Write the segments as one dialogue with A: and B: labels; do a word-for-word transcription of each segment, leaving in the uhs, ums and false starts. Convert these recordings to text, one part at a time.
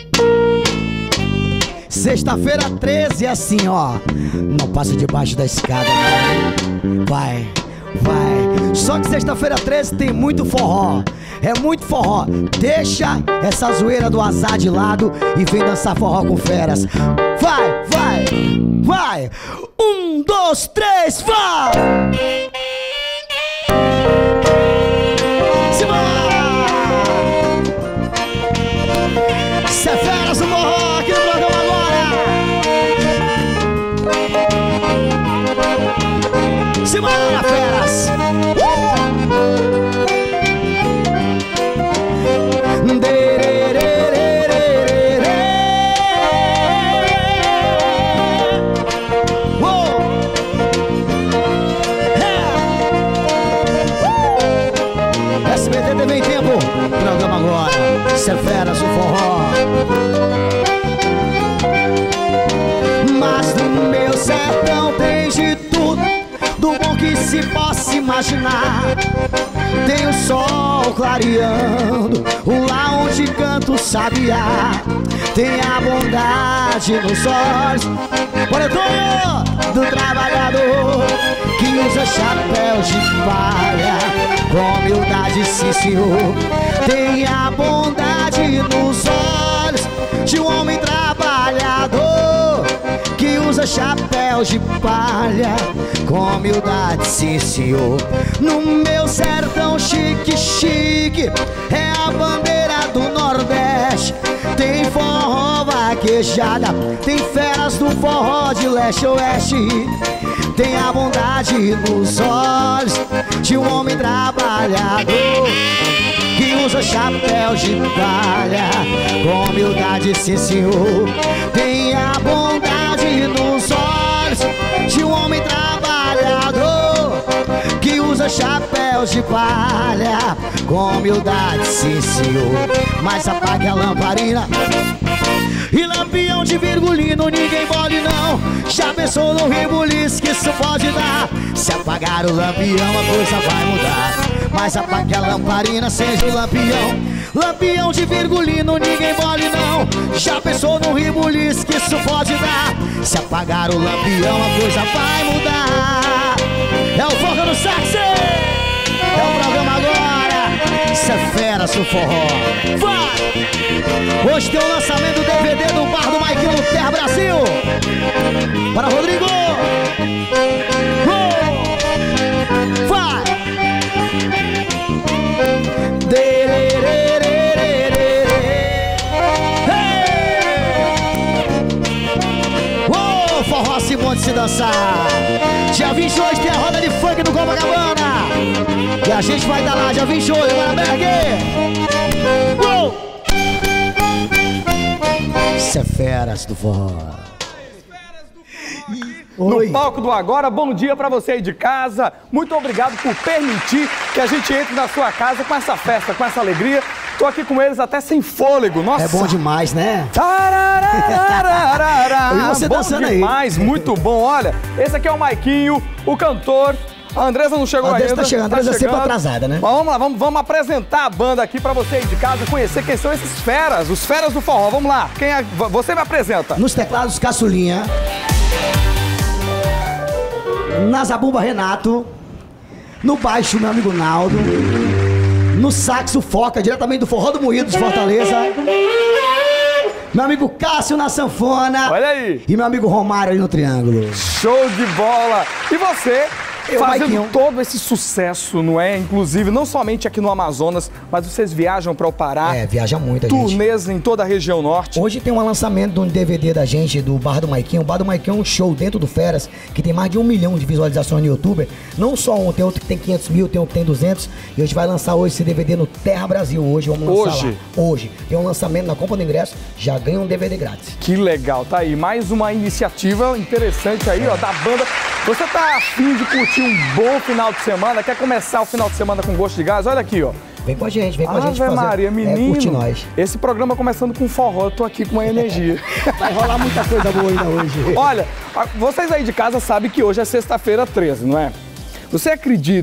A: Sexta-feira treze é assim, ó. Não passa debaixo da escada, não. Vai, vai. Só que sexta-feira treze tem muito forró. É muito forró. Deixa essa zoeira do azar de lado e vem dançar forró com feras. Vai, vai, vai. Um, dois, três, vai! Simbora! Cê é feras do forró aqui no programa agora! Simbora, feras! Uh! S B T T V em tempo, programa agora, cê é feras do forró. Mas no meu sertão tem de tudo, do bom que se possa imaginar. Tem o sol clareando, o lá onde canta o sabiá. Tem a bondade nos olhos, boletonho do trabalhador, que usa chapéu de palha, com humildade, sim senhor. Tem a bondade nos olhos de um homem trabalhador, que usa chapéu de palha, com humildade, sim senhor. No meu sertão chique, chique, é a bandeira do Nordeste. Tem forró vaquejada, tem feras do forró de leste a oeste. Tem a bondade nos olhos de um homem trabalhador, que usa chapéu de palha, com humildade, sim senhor. Tem a bondade nos olhos de um homem trabalhador, que usa chapéu de palha, com humildade, sim senhor. Mas apague a lamparina e lampião de virgulino ninguém pode não. Já pensou no rebuliço que isso pode dar? Se apagar o lampião a coisa vai mudar. Mas apague a lamparina, seja o lampião. Lampião de virgulino ninguém pode não. Já pensou no rebuliço que isso pode dar? Se apagar o lampião a coisa vai mudar. É o Forró no Sax, é o programa agora, cê é fera, seu forró. Vai! Hoje tem o lançamento do D V D do Bar do Maiquinho no Terra Brasil. Para Rodrigo. Oh! Vai! Oh, forró se bom de se dançar. Dia vinte e oito tem a roda de funk no Copacabana. E a gente vai dar lá, dia vinte e oito, Guaraberg. Uou! Cê é feras do forró.
B: No palco do Agora, bom dia pra você aí de casa. Muito obrigado por permitir que a gente entre na sua casa com essa festa, com essa alegria. Tô aqui com eles até sem fôlego. Nossa.
A: É bom demais, né?
B: E você bom dançando demais, aí. Muito bom. Olha, esse aqui é o Maiquinho, o cantor. A Andressa não chegou
A: a Andressa
B: ainda.
A: Tá chegando, a Andressa tá sempre atrasada, né?
B: Mas vamos lá, vamos, vamos apresentar a banda aqui pra você aí de casa, conhecer quem são esses feras, os feras do forró. Vamos lá, quem é, você me apresenta.
A: Nos teclados, Caçulinha. Na zabumba, Renato. No baixo, meu amigo Naldo. No saxo, Foca, diretamente do Forró do Moído de Fortaleza. Meu amigo Cássio na sanfona.
B: Olha aí.
A: E meu amigo Romário ali no triângulo.
B: Show de bola. E você,
A: eu,
B: fazendo
A: Maiquinho.
B: todo esse sucesso, não é? Inclusive, não somente aqui no Amazonas, mas vocês viajam para o Pará.
A: É, viaja muito a gente.
B: Turnês em toda a região norte.
A: Hoje tem um lançamento de um D V D da gente, do Bar do Maiquinho. O Bar do Maiquinho é um show dentro do Feras, que tem mais de um milhão de visualizações no YouTube. Não só um, tem outro que tem quinhentos mil, tem outro que tem duzentos. E a gente vai lançar hoje esse D V D no Terra Brasil. Hoje vamos lançar
B: Hoje?
A: lá. Hoje. Tem um lançamento na compra do ingresso, já ganha um D V D grátis.
B: Que legal, tá aí. Mais uma iniciativa interessante aí, ó, da banda. Você tá afim de curtir um bom final de semana? Quer começar o final de semana com gosto de gás? Olha aqui, ó.
A: Vem com a gente, vem com
B: ah,
A: a gente fazer.
B: Maria, menino.
A: É, curte nós.
B: Esse programa começando com forró, eu tô aqui com uma energia.
A: Vai rolar muita coisa boa ainda hoje.
B: Olha, vocês aí de casa sabem que hoje é sexta-feira treze, não é? Você acredita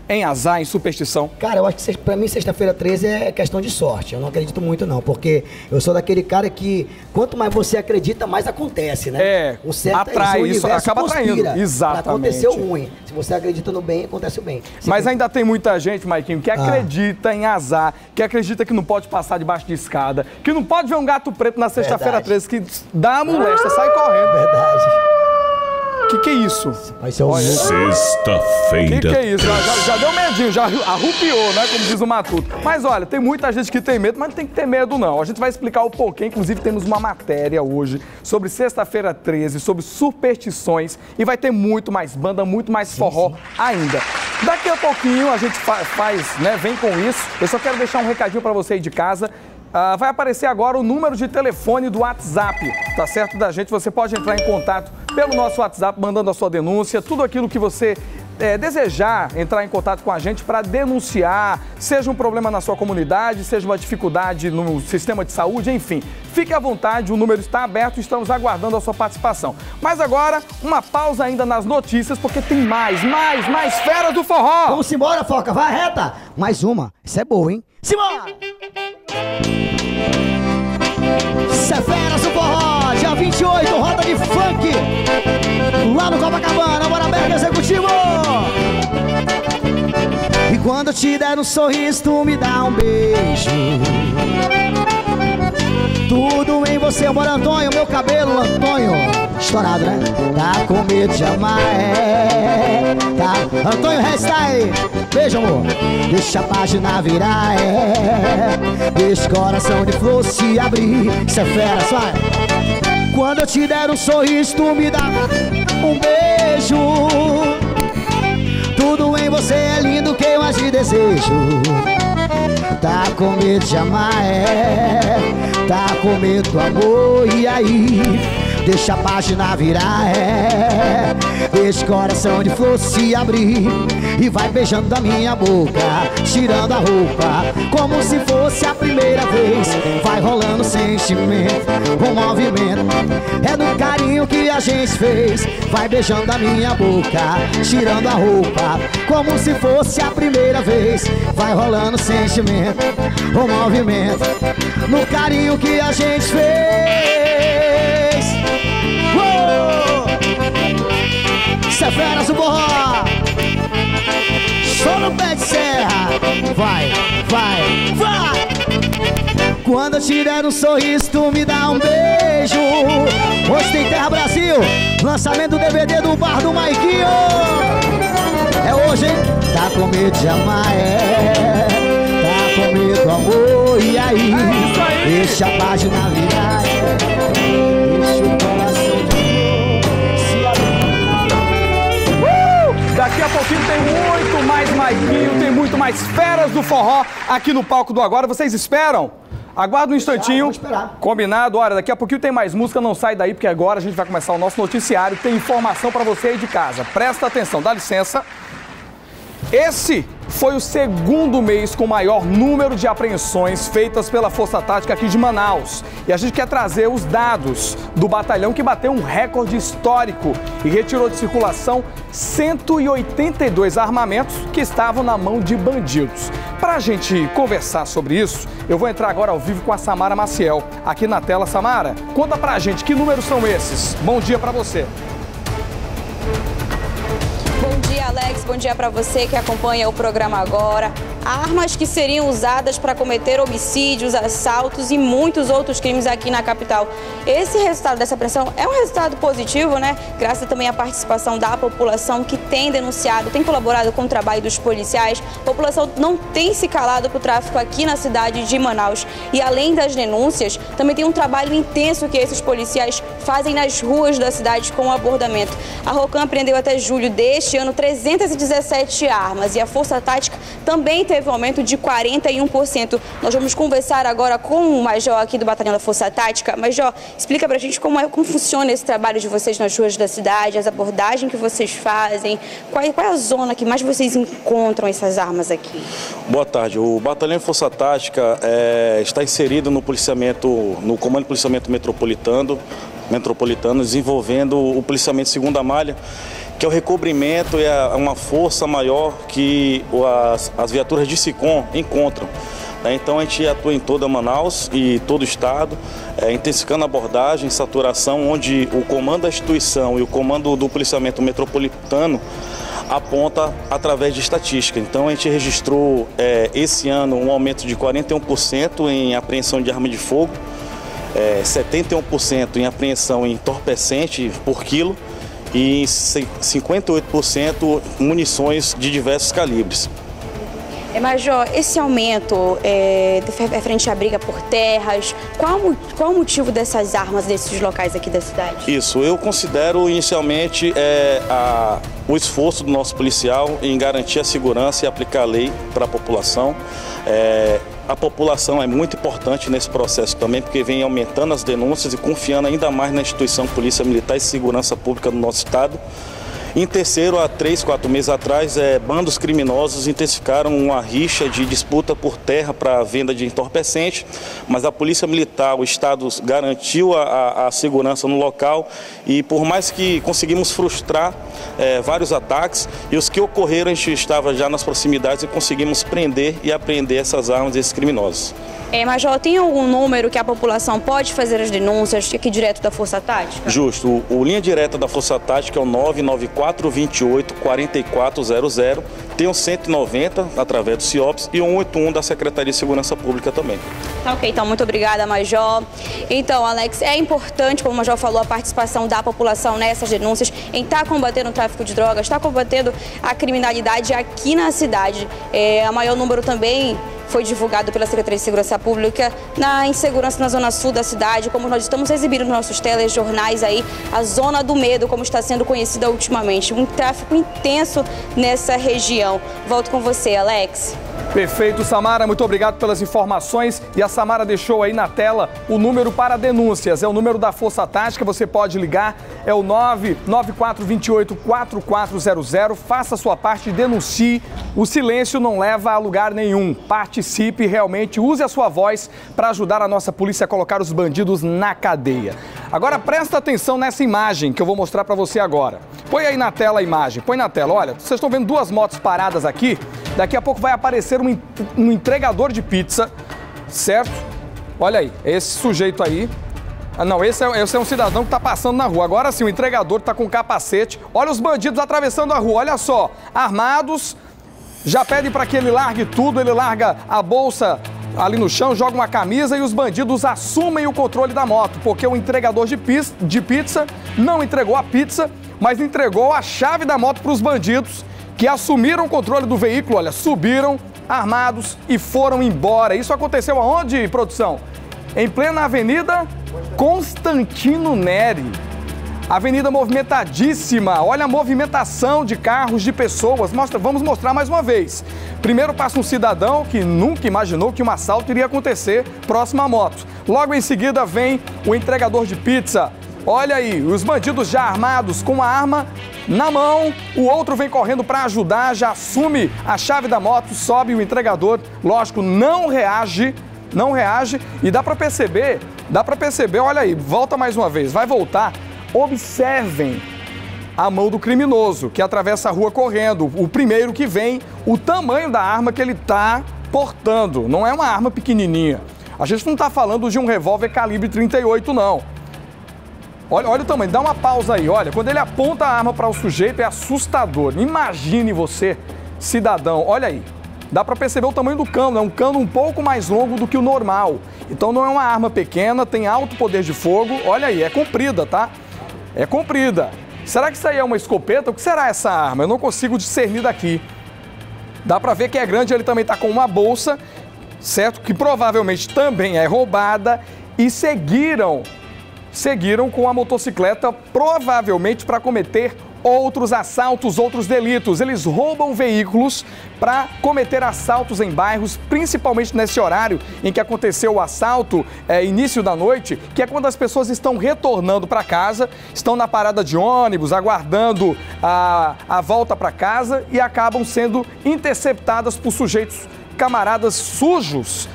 B: em azar, em superstição?
A: Cara, eu acho que pra mim sexta-feira treze é questão de sorte. Eu não acredito muito não, porque eu sou daquele cara que quanto mais você acredita, mais acontece, né?
B: É,
A: o certo
B: atrai,
A: é
B: isso acaba atraindo. Exatamente.
A: Pra acontecer o ruim. Se você acredita no bem, acontece o bem. Se
B: Mas
A: você...
B: ainda tem muita gente, Maiquinho, que acredita ah. em azar, que acredita que não pode passar debaixo de escada, que não pode ver um gato preto na sexta-feira treze, que dá a molesta, sai correndo.
A: Verdade.
B: O que que é isso?
A: Vai ser um
C: Sexta-feira.
B: O que que é isso? Já, já, já deu medinho, já arrupiou, né? Como diz o Matuto. Mas olha, tem muita gente que tem medo, mas não tem que ter medo não. A gente vai explicar o porquê. Inclusive temos uma matéria hoje sobre sexta-feira treze, sobre superstições. E vai ter muito mais banda, muito mais forró sim, sim. ainda. Daqui a pouquinho a gente fa faz, né? Vem com isso. Eu só quero deixar um recadinho pra você aí de casa. Uh, vai aparecer agora o número de telefone do WhatsApp, tá certo, da gente. Você pode entrar em contato pelo nosso WhatsApp, mandando a sua denúncia, tudo aquilo que você é, desejar entrar em contato com a gente para denunciar, seja um problema na sua comunidade, seja uma dificuldade no sistema de saúde, enfim. Fique à vontade, o número está aberto e estamos aguardando a sua participação. Mas agora, uma pausa ainda nas notícias, porque tem mais, mais, mais feras do forró.
A: Vamos embora, Foca, vai reta. Mais uma, isso é boa, hein? Simbora! Isso é feras do forró, dia vinte e oito, roda de funk, lá no Copacabana, bora Berg Executivo! E quando eu te der um sorriso, tu me dá um beijo. Tudo em você, bora Antônio, meu cabelo, Antônio, estourado, né? Tá com medo de amar, é, tá? Antônio Hairstyle, beijo, amor. Deixa a página virar, é, deixa o coração de flor se abrir. Isso é fera, sai. Quando eu te der um sorriso, tu me dá um beijo. Tudo em você é lindo, que eu mais te desejo. Tá com medo de amar, é, tá com medo do amor, e aí? Deixa a página virar, é, deixa o coração de flor se abrir. E vai beijando a minha boca, tirando a roupa, como se fosse a primeira vez. Vai rolando sentimento, o movimento é no carinho que a gente fez. Vai beijando a minha boca, tirando a roupa, como se fosse a primeira vez. Vai rolando sentimento, o movimento no carinho que a gente fez. Uou! Isso é feras do forró, só no pé de serra. Vai, vai, vai. Quando eu te der um sorriso, tu me dá um beijo. Hoje tem Terra Brasil, lançamento do D V D do Bar do Maiquinho. É hoje, hein? Tá com medo de amar, é, tá com medo do amor, e aí? É deixa a página virar, é, deixa o coração de flor se abrir.
B: Uh! Daqui a pouquinho tem muito mais Maiquinho, tem muito mais feras do forró aqui no palco do Agora. Vocês esperam? Aguarda um instantinho. Combinado? Olha, daqui a pouquinho tem mais música, não sai daí, porque agora a gente vai começar o nosso noticiário. Tem informação pra você aí de casa. Presta atenção, dá licença. Esse foi o segundo mês com maior número de apreensões feitas pela Força Tática aqui de Manaus. E a gente quer trazer os dados do batalhão que bateu um recorde histórico e retirou de circulação cento e oitenta e dois armamentos que estavam na mão de bandidos. Para a gente conversar sobre isso, eu vou entrar agora ao vivo com a Samara Maciel. Aqui na tela, Samara, conta pra gente que números são esses. Bom dia pra você.
D: Bom dia, Alex. Bom dia para você que acompanha o programa agora. Armas que seriam usadas para cometer homicídios, assaltos e muitos outros crimes aqui na capital. Esse resultado dessa apreensão é um resultado positivo, né? Graças também à participação da população que tem denunciado, tem colaborado com o trabalho dos policiais. A população não tem se calado para o tráfico aqui na cidade de Manaus. E além das denúncias, também tem um trabalho intenso que esses policiais fazem nas ruas da cidade com o abordamento. A Rocan apreendeu até julho deste ano trezentas e dezessete armas e a Força Tática também teve um aumento de quarenta e um por cento. Nós vamos conversar agora com o Major aqui do Batalhão da Força Tática. Major, explica pra gente como, é, como funciona esse trabalho de vocês nas ruas da cidade, as abordagens que vocês fazem, qual, qual é a zona que mais vocês encontram essas armas aqui?
E: Boa tarde. O Batalhão de Força Tática é, está inserido no policiamento, no Comando de Policiamento Metropolitano, Metropolitano, desenvolvendo o policiamento segunda malha, que é o recobrimento e é uma força maior que as, as viaturas de SICOM encontram. Então a gente atua em toda Manaus e todo o estado, é, intensificando a abordagem, saturação, onde o comando da instituição e o comando do policiamento metropolitano aponta através de estatística. Então a gente registrou é, esse ano um aumento de quarenta e um por cento em apreensão de arma de fogo, é, setenta e um por cento em apreensão em entorpecente por quilo e cinquenta e oito por cento munições de diversos calibres.
D: É, Major, esse aumento é, é frente à briga por terras, qual, qual o motivo dessas armas desses locais aqui da cidade?
E: Isso, eu considero inicialmente é, a, o esforço do nosso policial em garantir a segurança e aplicar a lei para a população. É, a população é muito importante nesse processo também, porque vem aumentando as denúncias e confiando ainda mais na instituição Polícia Militar e Segurança Pública do nosso estado. Em terceiro, há três, quatro meses atrás, é, bandos criminosos intensificaram uma rixa de disputa por terra para venda de entorpecente, mas a Polícia Militar, o Estado, garantiu a, a segurança no local e por mais que conseguimos frustrar é, vários ataques, e os que ocorreram a gente estava já nas proximidades e conseguimos prender e apreender essas armas desses criminosos.
D: É, Major, tem algum número que a população pode fazer as denúncias aqui direto da Força Tática?
E: Justo. O, o linha direta da Força Tática é o nove nove quatro, dois oito, quatro quatro zero zero. Tem o cento e noventa através do CIOPS e o cento e oitenta e um da Secretaria de Segurança Pública também.
D: Tá ok, então muito obrigada, Major. Então, Alex, é importante, como o Major falou, a participação da população nessas denúncias, em estar tá combatendo o tráfico de drogas, estar tá combatendo a criminalidade aqui na cidade. É, a maior número também foi divulgado pela Secretaria de Segurança Pública na insegurança na zona sul da cidade, como nós estamos exibindo nos nossos telejornais aí, a Zona do Medo, como está sendo conhecida ultimamente. Um tráfico intenso nessa região. Volto com você, Alex.
B: Perfeito, Samara, muito obrigado pelas informações. E a Samara deixou aí na tela o número para denúncias. É o número da Força Tática, você pode ligar, é o nove nove quatro, dois oito, quatro quatro zero zero. Faça a sua parte e denuncie. O silêncio não leva a lugar nenhum. Participe, realmente, use a sua voz para ajudar a nossa polícia a colocar os bandidos na cadeia. Agora presta atenção nessa imagem que eu vou mostrar para você agora. Põe aí na tela a imagem, põe na tela. Olha, vocês estão vendo duas motos paradas aqui. Daqui a pouco vai aparecer um, um entregador de pizza, certo? Olha aí, esse sujeito aí. Ah, não, esse é, esse é um cidadão que está passando na rua. Agora sim, o entregador está com capacete. Olha os bandidos atravessando a rua, olha só. Armados, já pedem para que ele largue tudo, ele larga a bolsa ali no chão, joga uma camisa e os bandidos assumem o controle da moto, porque o entregador de pizza, de pizza não entregou a pizza, mas entregou a chave da moto para os bandidos, que assumiram o controle do veículo, olha, subiram armados e foram embora. Isso aconteceu aonde, produção? Em plena Avenida Constantino Neri. Avenida movimentadíssima, olha a movimentação de carros, de pessoas. Mostra, vamos mostrar mais uma vez. Primeiro passa um cidadão que nunca imaginou que um assalto iria acontecer próximo à moto. Logo em seguida vem o entregador de pizza. Olha aí, os bandidos já armados com a arma na mão, o outro vem correndo para ajudar, já assume a chave da moto, sobe o entregador, lógico, não reage, não reage e dá para perceber, dá para perceber, olha aí, volta mais uma vez, vai voltar, observem a mão do criminoso que atravessa a rua correndo, o primeiro que vem, o tamanho da arma que ele está portando, não é uma arma pequenininha, a gente não está falando de um revólver calibre trinta e oito não. Olha, olha o tamanho, dá uma pausa aí, olha, quando ele aponta a arma para o sujeito é assustador. Imagine você, cidadão, olha aí, dá para perceber o tamanho do cano, é um cano um pouco mais longo do que o normal. Então não é uma arma pequena, tem alto poder de fogo, olha aí, é comprida, tá? É comprida. Será que isso aí é uma escopeta? O que será essa arma? Eu não consigo discernir daqui. Dá para ver que é grande, ele também tá com uma bolsa, certo? Que provavelmente também é roubada e seguiram... seguiram com a motocicleta, provavelmente para cometer outros assaltos, outros delitos. Eles roubam veículos para cometer assaltos em bairros, principalmente nesse horário em que aconteceu o assalto, é, início da noite, que é quando as pessoas estão retornando para casa, estão na parada de ônibus, aguardando a, a volta para casa e acabam sendo interceptadas por sujeitos camaradas sujos.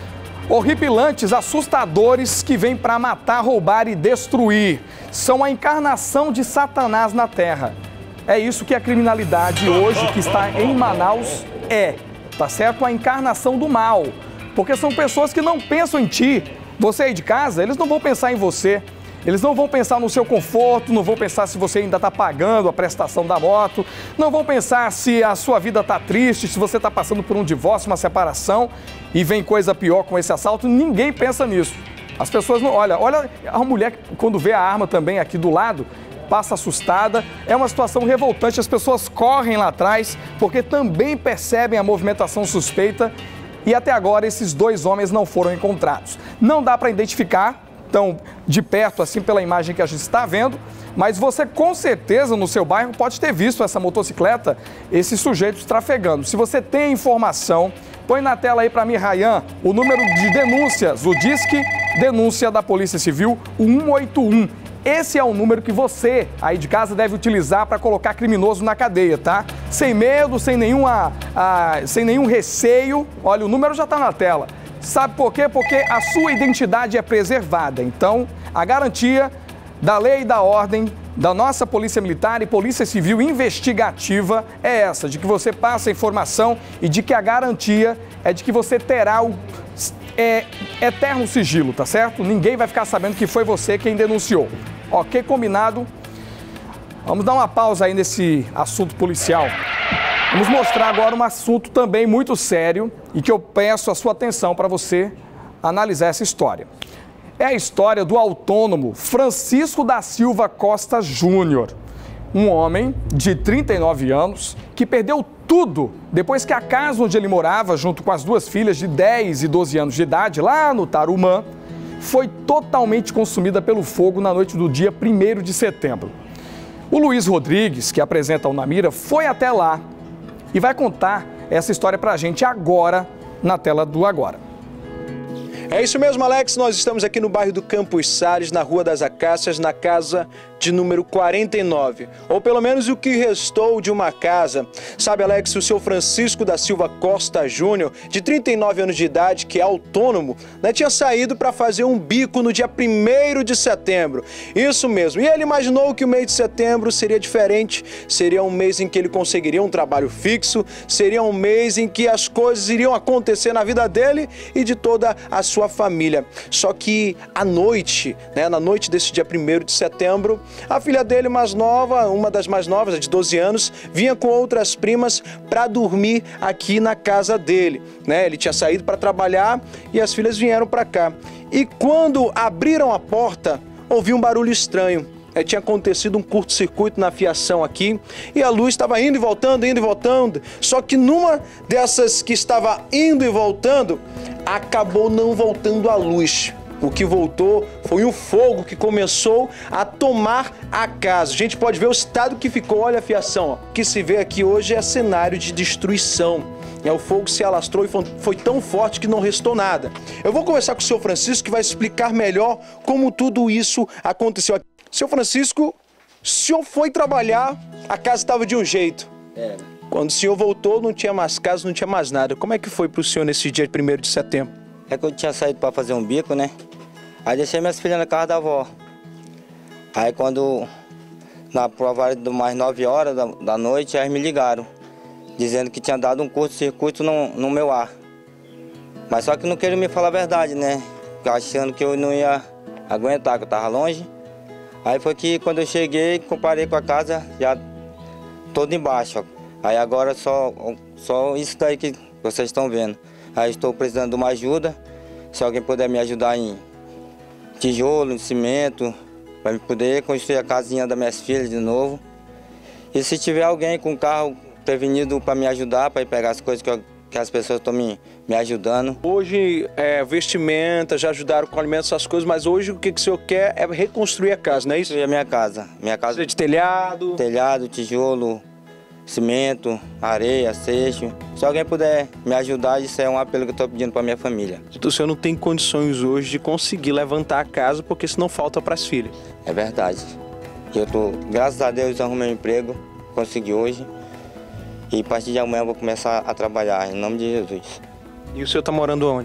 B: Horripilantes, assustadores que vêm para matar, roubar e destruir. São a encarnação de Satanás na Terra. É isso que a criminalidade hoje, que está em Manaus, é. Tá certo? A encarnação do mal. Porque são pessoas que não pensam em ti. Você aí de casa, eles não vão pensar em você. Eles não vão pensar no seu conforto, não vão pensar se você ainda está pagando a prestação da moto, não vão pensar se a sua vida está triste, se você está passando por um divórcio, uma separação e vem coisa pior com esse assalto. Ninguém pensa nisso. As pessoas não... Olha, olha a mulher quando vê a arma também aqui do lado, passa assustada. É uma situação revoltante, as pessoas correm lá atrás porque também percebem a movimentação suspeita e até agora esses dois homens não foram encontrados. Não dá para identificar tão de perto assim pela imagem que a gente está vendo, mas você com certeza no seu bairro pode ter visto essa motocicleta, esses sujeitos trafegando. Se você tem informação, põe na tela aí para mim, Rayan, o número de denúncias, o Disque Denúncia da Polícia Civil, o um oito um. Esse é o número que você aí de casa deve utilizar para colocar criminoso na cadeia, tá? Sem medo, sem, nenhuma, ah, sem nenhum receio. Olha, o número já está na tela. Sabe por quê? Porque a sua identidade é preservada. Então, a garantia da lei e da ordem da nossa Polícia Militar e Polícia Civil investigativa é essa, de que você passa a informação e de que a garantia é de que você terá o é, eterno sigilo, tá certo? Ninguém vai ficar sabendo que foi você quem denunciou. Ok, combinado? Vamos dar uma pausa aí nesse assunto policial. Vamos mostrar agora um assunto também muito sério e que eu peço a sua atenção para você analisar essa história. É a história do autônomo Francisco da Silva Costa Júnior, um homem de trinta e nove anos que perdeu tudo depois que a casa onde ele morava, junto com as duas filhas de dez e doze anos de idade, lá no Tarumã, foi totalmente consumida pelo fogo na noite do dia primeiro de setembro. O Luiz Rodrigues, que apresenta o Na Mira, foi até lá e vai contar essa história pra gente agora, na tela do Agora.
F: É isso mesmo, Alex. Nós estamos aqui no bairro do Campos Sales, na Rua das Acácias, na casa de número quarenta e nove. Ou pelo menos o que restou de uma casa. Sabe, Alex, o seu Francisco da Silva Costa Júnior, de trinta e nove anos de idade, que é autônomo, né, tinha saído para fazer um bico no dia primeiro de setembro. Isso mesmo. E ele imaginou que o mês de setembro seria diferente. Seria um mês em que ele conseguiria um trabalho fixo. Seria um mês em que as coisas iriam acontecer na vida dele e de toda a sua família. Só que à noite, né, na noite desse dia primeiro de setembro, a filha dele mais nova, uma das mais novas, de doze anos, vinha com outras primas para dormir aqui na casa dele, né? Ele tinha saído para trabalhar e as filhas vieram para cá. E quando abriram a porta, ouviu um barulho estranho. É, tinha acontecido um curto-circuito na fiação aqui e a luz estava indo e voltando, indo e voltando. Só que numa dessas que estava indo e voltando, acabou não voltando a luz. O que voltou foi um fogo que começou a tomar a casa. A gente pode ver o estado que ficou. Olha a fiação, ó. O que se vê aqui hoje é cenário de destruição. É, o fogo se alastrou e foi tão forte que não restou nada. Eu vou conversar com o senhor Francisco, que vai explicar melhor como tudo isso aconteceu aqui. Senhor Francisco, o senhor foi trabalhar, a casa estava de um jeito.
G: É.
F: Quando o senhor voltou, não tinha mais casa, não tinha mais nada. Como é que foi para o senhor nesse dia primeiro de setembro?
G: É que eu tinha saído para fazer um bico, né? Aí deixei minhas filhas na casa da avó. Aí quando, na prova do mais nove horas da, da noite, elas me ligaram, dizendo que tinha dado um curto-circuito no, no meu ar. Mas só que não queriam me falar a verdade, né? Achando que eu não ia aguentar, que eu estava longe. Aí foi que quando eu cheguei, comparei com a casa, já todo embaixo, ó. Aí agora só, só isso daí que vocês estão vendo. Aí estou precisando de uma ajuda, se alguém puder me ajudar em tijolo, em cimento, para poder construir a casinha das minhas filhas de novo. E se tiver alguém com carro prevenido para me ajudar, para ir pegar as coisas que, eu, que as pessoas estão me, me ajudando.
F: Hoje, é, vestimenta, já ajudaram com alimentos, essas coisas, mas hoje o que, que o senhor quer é reconstruir a casa, não é isso?
G: E a minha casa. Minha casa
F: de telhado.
G: Telhado, tijolo, cimento, areia, seixo. Se alguém puder me ajudar, isso é um apelo que eu estou pedindo para minha família.
F: O senhor não tem condições hoje de conseguir levantar a casa, porque senão falta para as filhas.
G: É verdade. Eu tô, graças a Deus, arrumei um emprego, consegui hoje. E a partir de amanhã eu vou começar a trabalhar, em nome de Jesus.
F: E o senhor está morando onde agora?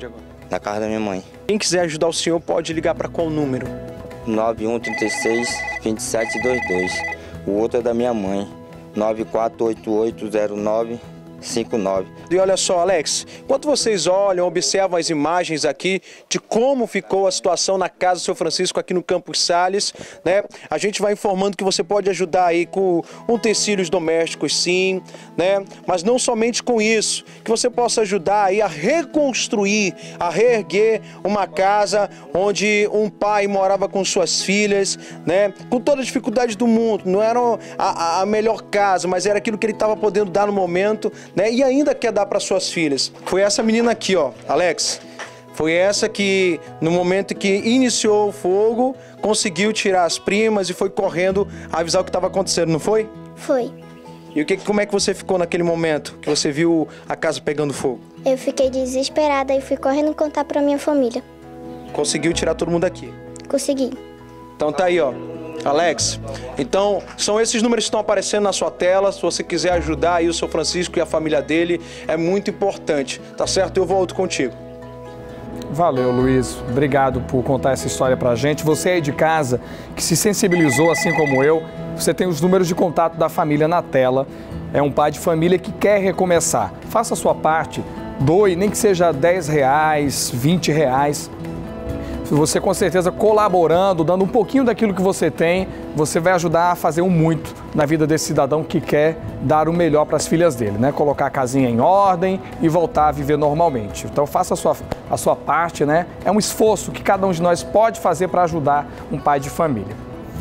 G: na casa da minha mãe.
F: Quem quiser ajudar o senhor pode ligar para qual número?
G: nove um três seis, dois sete dois dois. O outro é da minha mãe, nove quatro oito oito zero nove cinco nove.
F: E olha só, Alex, enquanto vocês olham, observam as imagens aqui de como ficou a situação na casa do seu Francisco aqui no Campos Sales, né? A gente vai informando que você pode ajudar aí com utensílios domésticos, sim, né? Mas não somente com isso, que você possa ajudar aí a reconstruir, a reerguer uma casa onde um pai morava com suas filhas, né? Com toda a dificuldade do mundo, não era a, a melhor casa, mas era aquilo que ele estava podendo dar no momento, né? E ainda quer dar para suas filhas. Foi essa menina aqui, ó, Alex. Foi essa que, no momento que iniciou o fogo, conseguiu tirar as primas e foi correndo avisar o que estava acontecendo, não foi?
H: Foi.
F: E o que, como é que você ficou naquele momento que você viu a casa pegando fogo?
H: Eu fiquei desesperada e fui correndo contar para minha família.
F: Conseguiu tirar todo mundo daqui?
H: Consegui.
F: Então tá aí, ó. Alex, então são esses números que estão aparecendo na sua tela. Se você quiser ajudar aí o seu Francisco e a família dele, é muito importante, tá certo? Eu volto contigo.
B: Valeu, Luiz. Obrigado por contar essa história pra gente. Você aí de casa que se sensibilizou assim como eu, você tem os números de contato da família na tela. É um pai de família que quer recomeçar. Faça a sua parte, doe, nem que seja dez reais, vinte reais. Você com certeza colaborando, dando um pouquinho daquilo que você tem, você vai ajudar a fazer um muito na vida desse cidadão que quer dar o melhor para as filhas dele, né? Colocar a casinha em ordem e voltar a viver normalmente. Então faça a sua, a sua parte, né? É um esforço que cada um de nós pode fazer para ajudar um pai de família.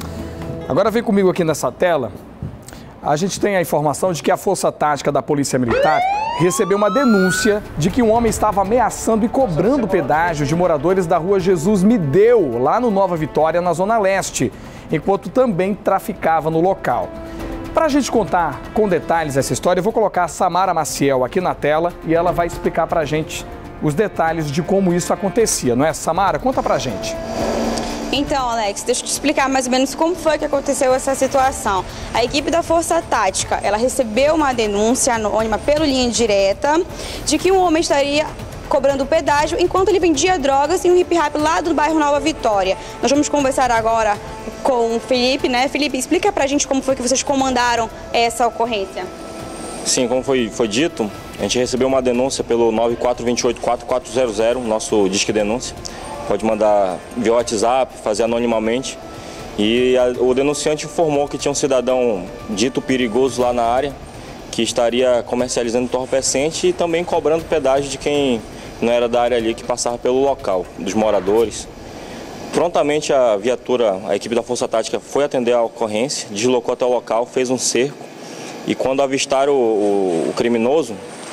B: Agora vem comigo aqui nessa tela. A gente tem a informação de que a Força Tática da Polícia Militar recebeu uma denúncia de que um homem estava ameaçando e cobrando pedágio de moradores da rua Jesus Me Deu, lá no Nova Vitória, na Zona Leste, enquanto também traficava no local. Para a gente contar com detalhes essa história, eu vou colocar a Samara Maciel aqui na tela e ela vai explicar para a gente os detalhes de como isso acontecia, não é, Samara? Conta para a gente.
D: Então, Alex, deixa eu te explicar mais ou menos como foi que aconteceu essa situação. A equipe da Força Tática, ela recebeu uma denúncia anônima pela linha direta de que um homem estaria cobrando pedágio enquanto ele vendia drogas em um hip-hop lá do bairro Nova Vitória. Nós vamos conversar agora com o Felipe, né? Felipe, explica pra gente como foi que vocês comandaram essa ocorrência.
I: Sim, como foi, foi dito, a gente recebeu uma denúncia pelo nove quatro dois oito quatro quatro zero zero, nosso disque denúncia. Pode mandar via WhatsApp, fazer anonimamente. E a, o denunciante informou que tinha um cidadão dito perigoso lá na área, que estaria comercializando entorpecente e também cobrando pedágio de quem não era da área ali, que passava pelo local, dos moradores. Prontamente a viatura, a equipe da Força Tática foi atender a ocorrência, deslocou até o local, fez um cerco e quando avistaram o, o, o criminoso,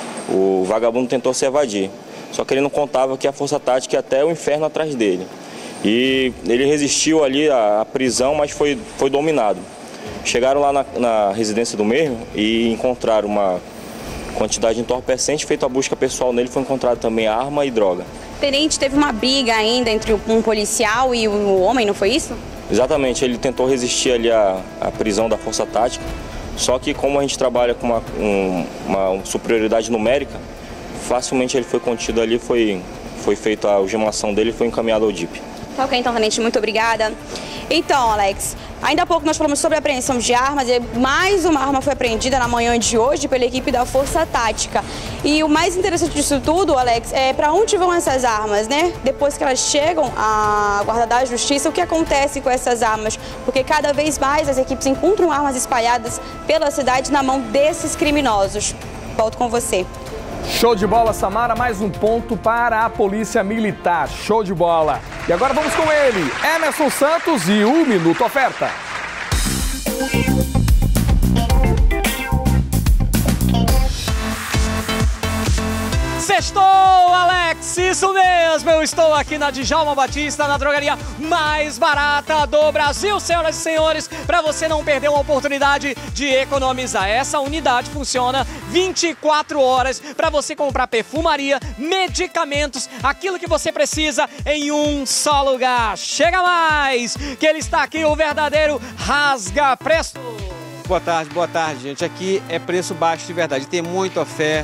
I: o vagabundo tentou se evadir. Só que ele não contava que a Força Tática ia até o inferno atrás dele. E ele resistiu ali à, à prisão, mas foi, foi dominado. Chegaram lá na, na residência do mesmo e encontraram uma quantidade de entorpecente. Feita a busca pessoal nele, foi encontrado também arma e droga.
D: Tenente, teve uma briga ainda entre um policial e o homem, não foi isso?
I: Exatamente, ele tentou resistir ali à, à prisão da Força Tática. Só que como a gente trabalha com uma, um, uma superioridade numérica, facilmente ele foi contido ali, foi, foi feita a algemação dele e foi encaminhado ao D I P.
D: Tá ok, então, Tenente, muito obrigada. Então, Alex, ainda há pouco nós falamos sobre a apreensão de armas e mais uma arma foi apreendida na manhã de hoje pela equipe da Força Tática. E o mais interessante disso tudo, Alex, é para onde vão essas armas, né? Depois que elas chegam à Guarda da Justiça, o que acontece com essas armas? Porque cada vez mais as equipes encontram armas espalhadas pela cidade na mão desses criminosos. Volto com você.
B: Show de bola, Samara, mais um ponto para a Polícia Militar. Show de bola. E agora vamos com ele, Emerson Santos e o Minuto Oferta.
J: Sextou, Alex! Isso mesmo! Eu estou aqui na Djalma Batista, na drogaria mais barata do Brasil, senhoras e senhores, para você não perder uma oportunidade de economizar. Essa unidade funciona vinte e quatro horas para você comprar perfumaria, medicamentos, aquilo que você precisa em um só lugar. Chega mais, que ele está aqui, o verdadeiro Rasga Preço.
K: Boa tarde, boa tarde, gente. Aqui é preço baixo de verdade, tem muita oferta.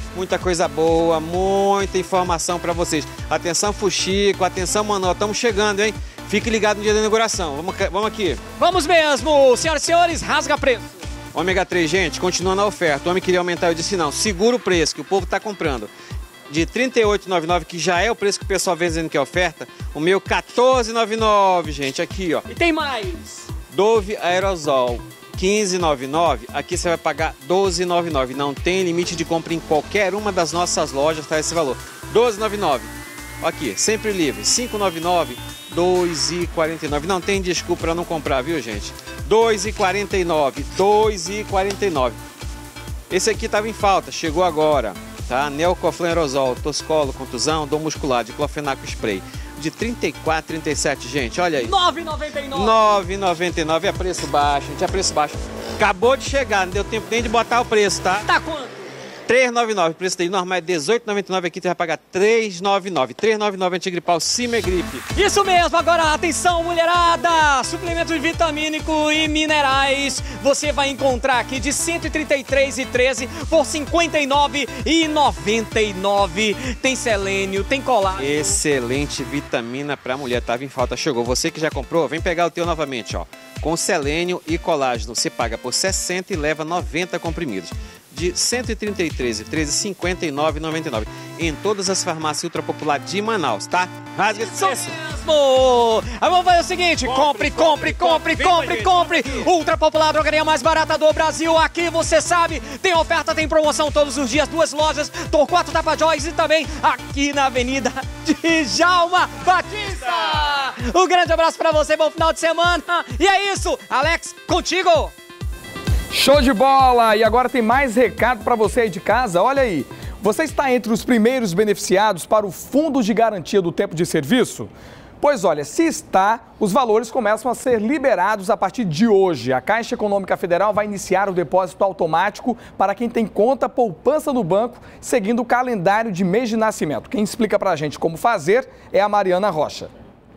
K: muita coisa boa, muita informação para vocês. Atenção, Fuxico, atenção, Manuel, estamos chegando, hein? Fique ligado no dia da inauguração. Vamos, vamos aqui.
J: Vamos mesmo, senhoras e senhores, rasga preço.
K: Ômega três, gente, continua na oferta. O homem queria aumentar, eu disse não, segura o preço que o povo está comprando. De trinta e oito reais e noventa e nove centavos, que já é o preço que o pessoal vem dizendo que é oferta, o meu quatorze reais e noventa e nove centavos, gente, aqui, ó.
J: E tem mais?
K: Dove Aerosol, quinze reais e noventa e nove centavos, aqui você vai pagar doze reais e noventa e nove centavos. Não tem limite de compra em qualquer uma das nossas lojas, tá esse valor. doze reais e noventa e nove centavos. Aqui, sempre livre, cinco reais e noventa e nove centavos, dois reais e quarenta e nove centavos. Não tem desculpa para não comprar, viu, gente? dois reais e quarenta e nove centavos, dois reais e quarenta e nove centavos. Esse aqui estava em falta, chegou agora, tá? Neocoflan Aerosol, toscolo, contusão, dor muscular, diclofenaco spray. De trinta e quatro, trinta e sete, gente, olha aí.
J: nove reais e noventa e nove centavos.
K: nove reais e noventa e nove centavos, é preço baixo, gente, é preço baixo. Acabou de chegar, não deu tempo nem de botar o preço, tá?
J: Tá quanto?
K: três reais e noventa e nove centavos, o preço daí normal é dezoito reais e noventa e nove centavos, aqui você vai pagar três reais e noventa e nove centavos. três reais e noventa e nove centavos antigripal Cimegripe.
J: Isso mesmo, agora atenção, mulherada! Suplementos vitamínico e minerais você vai encontrar aqui de cento e trinta e três reais e treze centavos por cinquenta e nove reais e noventa e nove centavos. Tem selênio, tem colágeno.
K: Excelente vitamina para mulher, tava em falta, chegou. Você que já comprou, vem pegar o teu novamente, ó. Com selênio e colágeno, você paga por sessenta e leva noventa comprimidos. De cento e trinta e três reais e treze centavos, cinquenta e nove reais e noventa e nove centavos. Em todas as farmácias Ultra Popular de Manaus, tá? Rasga esse preço.
J: Mesmo! Aí vamos fazer o seguinte, compre, compre, compre, compre, compre. Ultra Popular, a drogaria mais barata do Brasil. Aqui você sabe, tem oferta, tem promoção todos os dias. Duas lojas, Torquato Tapajós e também aqui na Avenida Djalma Batista. Um grande abraço pra você, bom final de semana. E é isso, Alex, contigo.
B: Show de bola! E agora tem mais recado para você aí de casa. Olha aí, você está entre os primeiros beneficiados para o Fundo de Garantia do Tempo de Serviço? Pois olha, se está, os valores começam a ser liberados a partir de hoje. A Caixa Econômica Federal vai iniciar o depósito automático para quem tem conta poupança no banco, seguindo o calendário de mês de nascimento. Quem explica para a gente como fazer é a Mariana Rocha.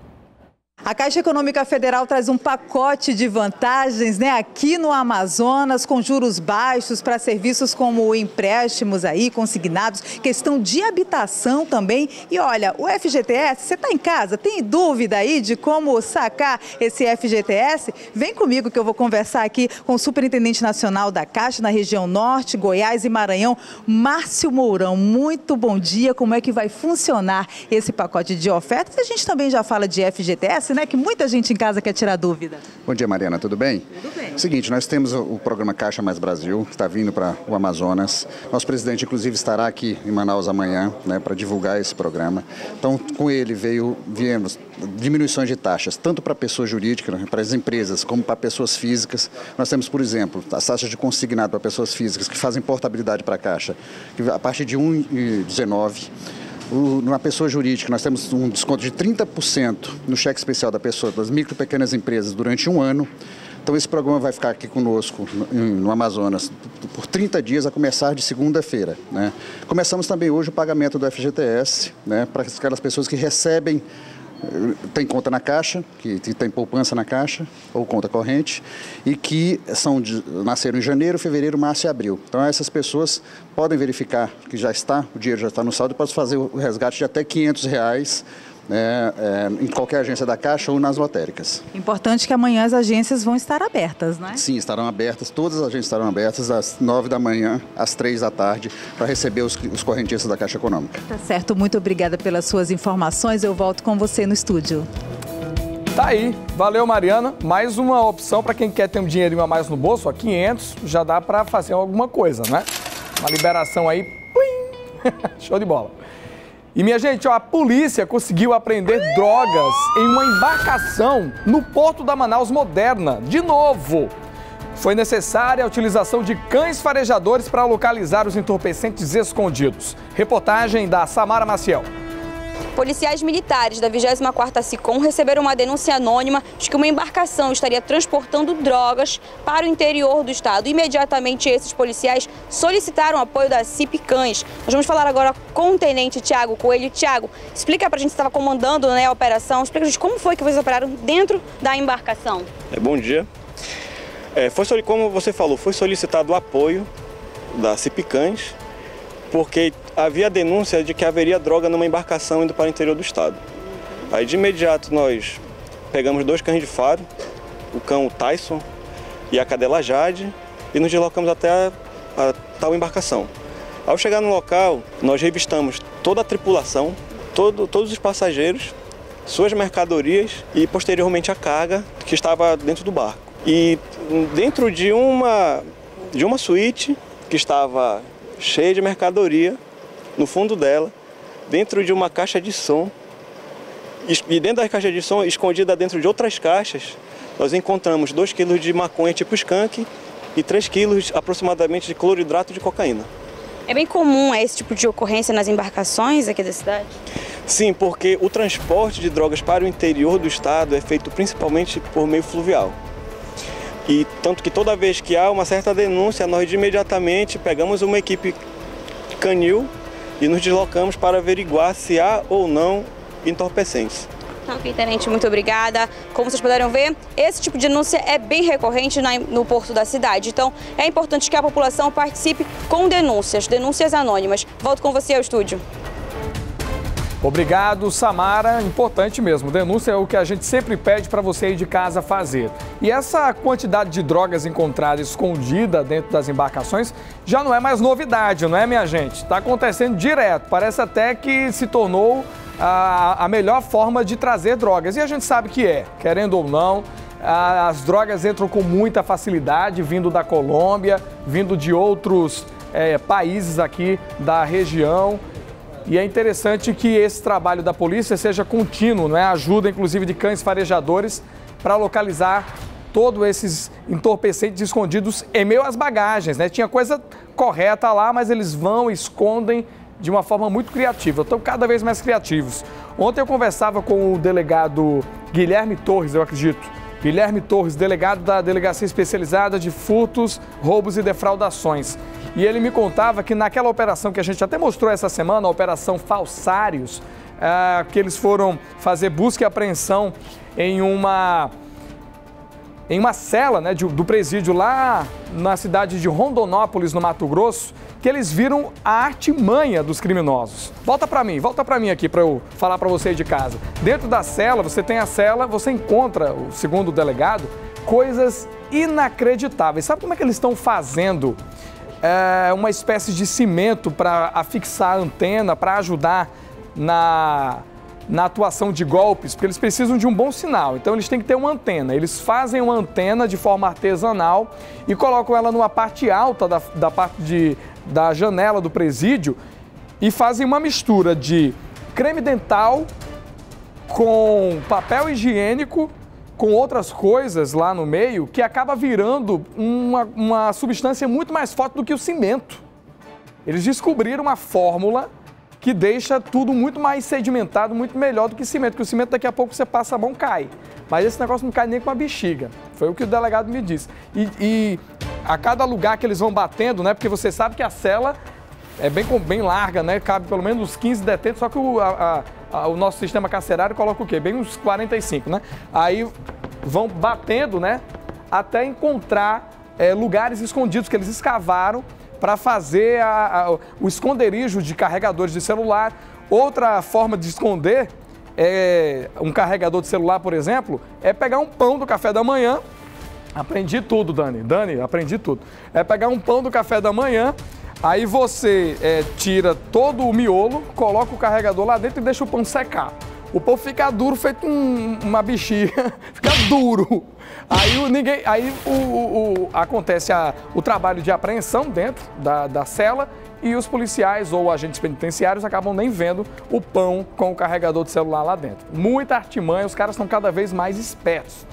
L: A Caixa Econômica Federal traz um pacote de vantagens, né, aqui no Amazonas, com juros baixos para serviços como empréstimos aí, consignados, questão de habitação também. E olha, o F G T S, você está em casa, tem dúvida aí de como sacar esse F G T S? Vem comigo que eu vou conversar aqui com o Superintendente Nacional da Caixa na região Norte, Goiás e Maranhão, Márcio Mourão. Muito bom dia, como é que vai funcionar esse pacote de ofertas? A gente também já fala de F G T S, né, que muita gente em casa quer tirar dúvida.
M: Bom dia, Mariana, tudo bem?
L: Tudo bem.
M: Seguinte, nós temos o programa Caixa Mais Brasil, que está vindo para o Amazonas. Nosso presidente, inclusive, estará aqui em Manaus amanhã, né, para divulgar esse programa. Então, com ele veio, viemos diminuições de taxas, tanto para pessoa jurídica, né, para as empresas, como para pessoas físicas. Nós temos, por exemplo, as taxas de consignado para pessoas físicas que fazem portabilidade para a Caixa, que a partir de um vírgula dezenove. Numa pessoa jurídica, nós temos um desconto de trinta por cento no cheque especial da pessoa, das micro e pequenas empresas, durante um ano. Então, esse programa vai ficar aqui conosco no Amazonas por trinta dias, a começar de segunda-feira, né? Começamos também hoje o pagamento do F G T S, né, para aquelas pessoas que recebem, tem conta na Caixa, que tem poupança na Caixa, ou conta corrente, e que são de, nasceram em janeiro, fevereiro, março e abril. Então, essas pessoas podem verificar que já está, o dinheiro já está no saldo e pode fazer o resgate de até quinhentos reais, né, é, em qualquer agência da Caixa ou nas lotéricas.
L: Importante que amanhã as agências vão estar abertas, né?
M: Sim, estarão abertas, todas as agências estarão abertas às nove da manhã, às três da tarde, para receber os, os correntistas da Caixa Econômica.
L: Tá certo, muito obrigada pelas suas informações, eu volto com você no estúdio.
B: Tá aí, valeu Mariana, mais uma opção para quem quer ter um dinheirinho a mais no bolso, ó, quinhentos, já dá para fazer alguma coisa, né? Uma liberação aí, plim! Show de bola. E minha gente, ó, a polícia conseguiu apreender drogas em uma embarcação no porto da Manaus Moderna, de novo. Foi necessária a utilização de cães farejadores para localizar os entorpecentes escondidos. Reportagem da Samara Maciel.
D: Policiais militares da vigésima quarta SICOM receberam uma denúncia anônima de que uma embarcação estaria transportando drogas para o interior do estado. Imediatamente, esses policiais solicitaram apoio da CIP Cães. Nós vamos falar agora com o tenente Tiago Coelho. Tiago, explica pra gente, você estava comandando, né, a operação, explica pra gente como foi que vocês operaram dentro da embarcação.
I: É, bom dia. É, foi, como você falou, foi solicitado o apoio da CIP Cães
N: porque havia denúncia de que haveria droga numa embarcação indo para o interior do estado. Aí de imediato nós pegamos dois cães de faro, o cão Tyson e a cadela Jade, e nos deslocamos até a, a tal embarcação. Ao chegar no local, nós revistamos toda a tripulação, todo, todos os passageiros, suas mercadorias e posteriormente a carga que estava dentro do barco. E dentro de uma, de uma suíte que estava cheia de mercadoria, no fundo dela, dentro de uma caixa de som, e dentro da caixa de som, escondida dentro de outras caixas, nós encontramos dois quilos de maconha tipo skunk e três quilos aproximadamente de cloridrato de cocaína.
D: É bem comum esse tipo de ocorrência nas embarcações aqui da cidade?
N: Sim, porque o transporte de drogas para o interior do estado é feito principalmente por meio fluvial. E tanto que toda vez que há uma certa denúncia, nós de imediatamente pegamos uma equipe canil e nos deslocamos para averiguar se há ou não entorpecentes.
D: Tá ok, tenente, muito obrigada. Como vocês puderam ver, esse tipo de denúncia é bem recorrente na, no porto da cidade. Então, é importante que a população participe com denúncias, denúncias anônimas. Volto com você ao estúdio.
B: Obrigado, Samara. Importante mesmo. Denúncia é o que a gente sempre pede para você aí de casa fazer. E essa quantidade de drogas encontrada escondida dentro das embarcações já não é mais novidade, não é, minha gente? Está acontecendo direto. Parece até que se tornou a, a melhor forma de trazer drogas. E a gente sabe que é, querendo ou não, a, as drogas entram com muita facilidade, vindo da Colômbia, vindo de outros é, países aqui da região. E é interessante que esse trabalho da polícia seja contínuo, não é? Ajuda, inclusive, de cães farejadores para localizar todos esses entorpecentes escondidos em meio às bagagens, né? Tinha coisa correta lá, mas eles vão e escondem de uma forma muito criativa. Estão cada vez mais criativos. Ontem eu conversava com o delegado Guilherme Torres, eu acredito. Guilherme Torres, delegado da Delegacia Especializada de Furtos, Roubos e Defraudações. E ele me contava que naquela operação que a gente até mostrou essa semana, a Operação Falsários, é, que eles foram fazer busca e apreensão em uma, em uma cela, né, de, do presídio lá na cidade de Rondonópolis, no Mato Grosso, que eles viram a artimanha dos criminosos. Volta para mim, volta para mim aqui para eu falar para você aí de casa. Dentro da cela, você tem a cela, você encontra, segundo o delegado, coisas inacreditáveis. Sabe como é que eles estão fazendo? É uma espécie de cimento para afixar a antena, para ajudar na, na atuação de golpes, porque eles precisam de um bom sinal. Então eles têm que ter uma antena. Eles fazem uma antena de forma artesanal e colocam ela numa parte alta da, da parte de, da janela do presídio e fazem uma mistura de creme dental com papel higiênico, com outras coisas lá no meio, que acaba virando uma, uma substância muito mais forte do que o cimento. Eles descobriram uma fórmula que deixa tudo muito mais sedimentado, muito melhor do que cimento, porque o cimento daqui a pouco você passa a mão, cai. Mas esse negócio não cai nem com a bexiga. Foi o que o delegado me disse. E, e a cada lugar que eles vão batendo, né, porque você sabe que a cela é bem, bem larga, né, cabe pelo menos uns quinze detentos, só que o, a, a, o nosso sistema carcerário coloca o quê? Bem uns quarenta e cinco, né? Aí vão batendo, né, até encontrar é, lugares escondidos que eles escavaram para fazer a, a, o esconderijo de carregadores de celular. Outra forma de esconder é, um carregador de celular, por exemplo, é pegar um pão do café da manhã. Aprendi tudo, Dani. Dani, aprendi tudo. É pegar um pão do café da manhã, aí você é, tira todo o miolo, coloca o carregador lá dentro e deixa o pão secar. O pão fica duro, feito um, uma bexiga, fica duro. Aí, o, ninguém, aí o, o, o, acontece a, o trabalho de apreensão dentro da, da cela e os policiais ou agentes penitenciários acabam nem vendo o pão com o carregador de celular lá dentro. Muita artimanha, os caras estão cada vez mais espertos.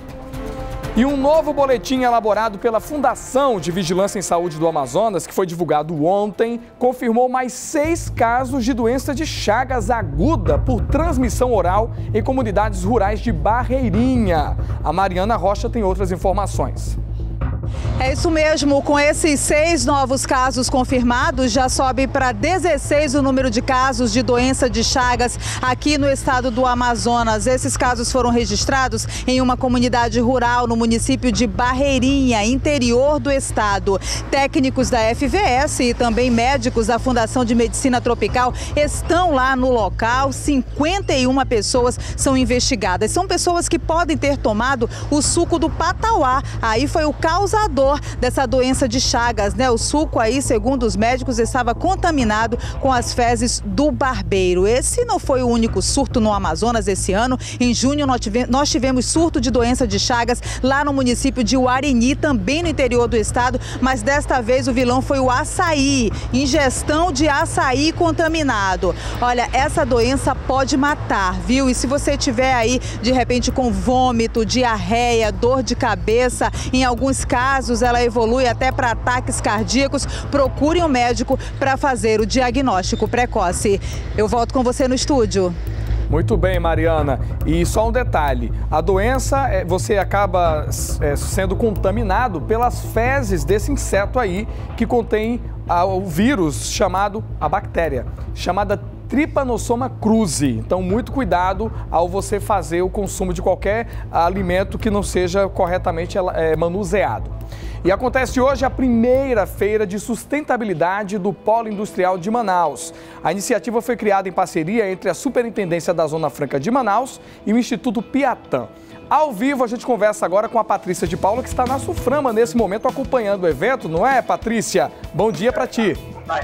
B: E um novo boletim elaborado pela Fundação de Vigilância em Saúde do Amazonas, que foi divulgado ontem, confirmou mais seis casos de doença de Chagas aguda por transmissão oral em comunidades rurais de Barreirinha. A Mariana Rocha tem outras informações.
L: É isso mesmo, com esses seis novos casos confirmados, já sobe para dezesseis o número de casos de doença de Chagas aqui no estado do Amazonas. Esses casos foram registrados em uma comunidade rural no município de Barreirinha, interior do estado. Técnicos da F V S e também médicos da Fundação de Medicina Tropical estão lá no local. cinquenta e uma pessoas são investigadas. São pessoas que podem ter tomado o suco do patauá. Aí foi o causador dessa doença de Chagas, né? O suco aí, segundo os médicos, estava contaminado com as fezes do barbeiro. Esse não foi o único surto no Amazonas esse ano. Em junho nós tivemos surto de doença de Chagas lá no município de Uarini, também no interior do estado, mas desta vez o vilão foi o açaí, ingestão de açaí contaminado. Olha, essa doença pode matar, viu? E se você tiver aí, de repente, com vômito, diarreia, dor de cabeça, em alguns casos ela evolui até para ataques cardíacos, procure um médico para fazer o diagnóstico precoce. Eu volto com você no estúdio.
B: Muito bem, Mariana. E só um detalhe, a doença, você acaba é, sendo contaminado pelas fezes desse inseto aí, que contém o vírus chamado, a bactéria, chamada Trypanosoma cruzi. Então, muito cuidado ao você fazer o consumo de qualquer alimento que não seja corretamente é, manuseado. E acontece hoje a primeira feira de sustentabilidade do Polo Industrial de Manaus. A iniciativa foi criada em parceria entre a Superintendência da Zona Franca de Manaus e o Instituto Piatã. Ao vivo, a gente conversa agora com a Patrícia de Paula, que está na Suframa nesse momento acompanhando o evento, não é, Patrícia? Bom dia para ti.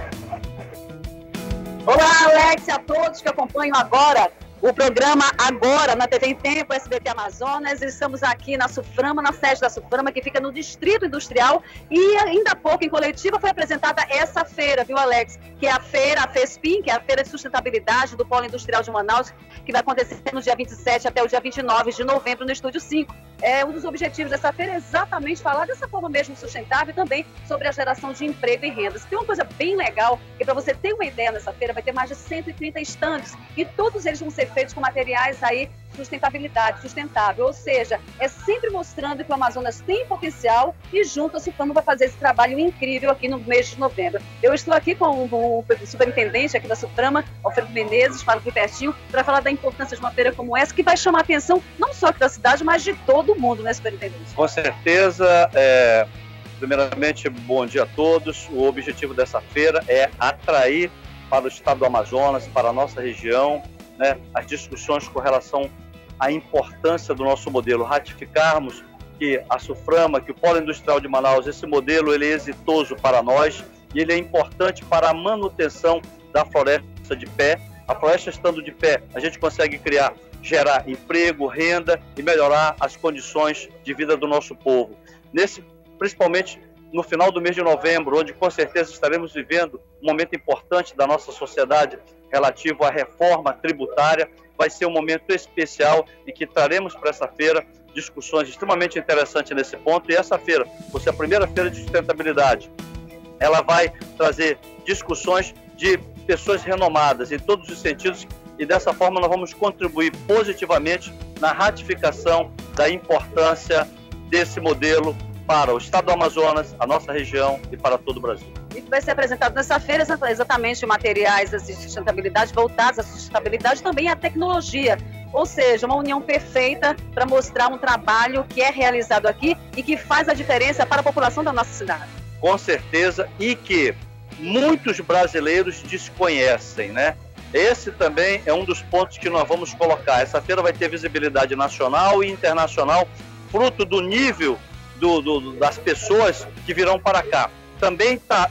O: Olá, Alex, a todos que acompanham agora o programa Agora na T V em Tempo, S B T Amazonas. Estamos aqui na Suframa, na sede da Suframa, que fica no Distrito Industrial. E ainda há pouco, em coletiva, foi apresentada essa feira, viu, Alex? Que é a feira, a FESPIM, que é a Feira de Sustentabilidade do Polo Industrial de Manaus, que vai acontecer no dia vinte e sete até o dia vinte e nove de novembro no Estúdio cinco. É, um dos objetivos dessa feira é exatamente falar dessa forma mesmo sustentável e também sobre a geração de emprego e rendas. Tem uma coisa bem legal, que para você ter uma ideia nessa feira, vai ter mais de cento e trinta estandes e todos eles vão ser feitos com materiais aí sustentabilidade, sustentável, ou seja, é sempre mostrando que o Amazonas tem potencial e junto a Suframa vai fazer esse trabalho incrível aqui no mês de novembro. Eu estou aqui com o superintendente aqui da Suframa, Alfredo Menezes, falo aqui pertinho, para falar da importância de uma feira como essa, que vai chamar a atenção não só aqui da cidade, mas de todo mundo, né, superintendente?
P: Com certeza, é... primeiramente, bom dia a todos. O objetivo dessa feira é atrair para o estado do Amazonas, para a nossa região, né, as discussões com relação à importância do nosso modelo, ratificarmos que a Suframa, que o Polo Industrial de Manaus, esse modelo ele é exitoso para nós e ele é importante para a manutenção da floresta de pé. A floresta estando de pé, a gente consegue criar, gerar emprego, renda e melhorar as condições de vida do nosso povo. Nesse, principalmente no final do mês de novembro, onde com certeza estaremos vivendo um momento importante da nossa sociedade relativo à reforma tributária, vai ser um momento especial e que traremos para essa feira discussões extremamente interessantes nesse ponto. E essa feira, por ser a primeira feira de sustentabilidade, ela vai trazer discussões de pessoas renomadas em todos os sentidos e dessa forma nós vamos contribuir positivamente na ratificação da importância desse modelo para o estado do Amazonas, a nossa região e para todo o Brasil.
O: E vai ser apresentado nessa feira exatamente materiais de sustentabilidade voltados à sustentabilidade e também à tecnologia. Ou seja, uma união perfeita para mostrar um trabalho que é realizado aqui e que faz a diferença para a população da nossa cidade.
P: Com certeza, e que muitos brasileiros desconhecem, né? Esse também é um dos pontos que nós vamos colocar. Essa feira vai ter visibilidade nacional e internacional, fruto do nível do, do, das pessoas que virão para cá. Também tá,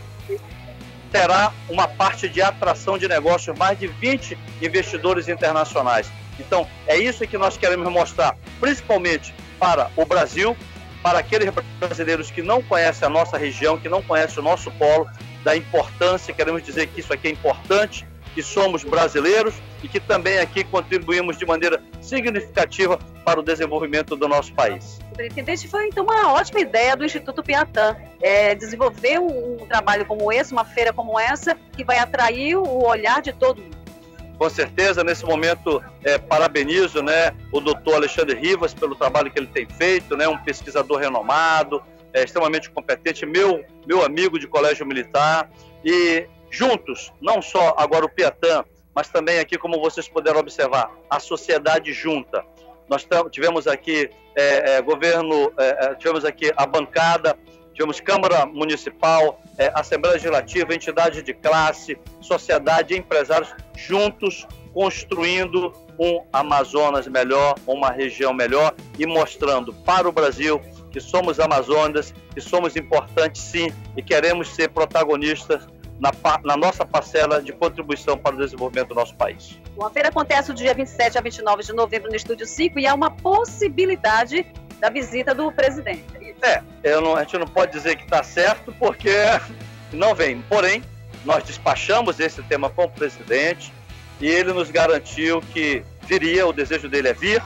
P: terá uma parte de atração de negócios, mais de vinte investidores internacionais. Então, é isso que nós queremos mostrar, principalmente para o Brasil, para aqueles brasileiros que não conhecem a nossa região, que não conhecem o nosso polo, da importância, queremos dizer que isso aqui é importante, que somos brasileiros e que também aqui contribuímos de maneira significativa para o desenvolvimento do nosso país.
O: Superintendente, foi então uma ótima ideia do Instituto Piatã, é, desenvolver um, um trabalho como esse, uma feira como essa, que vai atrair o olhar de todo mundo.
P: Com certeza, nesse momento, é, parabenizo, né, o doutor Alexandre Rivas pelo trabalho que ele tem feito, né, um pesquisador renomado, é, extremamente competente, meu, meu amigo de colégio militar, e juntos, não só agora o Piatã, mas também aqui, como vocês puderam observar, a sociedade junta. Nós tivemos aqui é, é, governo, é, tivemos aqui a bancada, tivemos Câmara Municipal, é, Assembleia Legislativa, entidade de classe, sociedade, empresários, juntos construindo um Amazonas melhor, uma região melhor e mostrando para o Brasil que somos Amazonas, que somos importantes sim e queremos ser protagonistas na, na nossa parcela de contribuição para o desenvolvimento do nosso país.
O: Bom, a feira acontece do dia vinte e sete a vinte e nove de novembro no Estúdio cinco e há uma possibilidade da visita do presidente.
P: É, eu não, a gente não pode dizer que está certo porque não vem. Porém, nós despachamos esse tema com o presidente e ele nos garantiu que viria, o desejo dele é vir.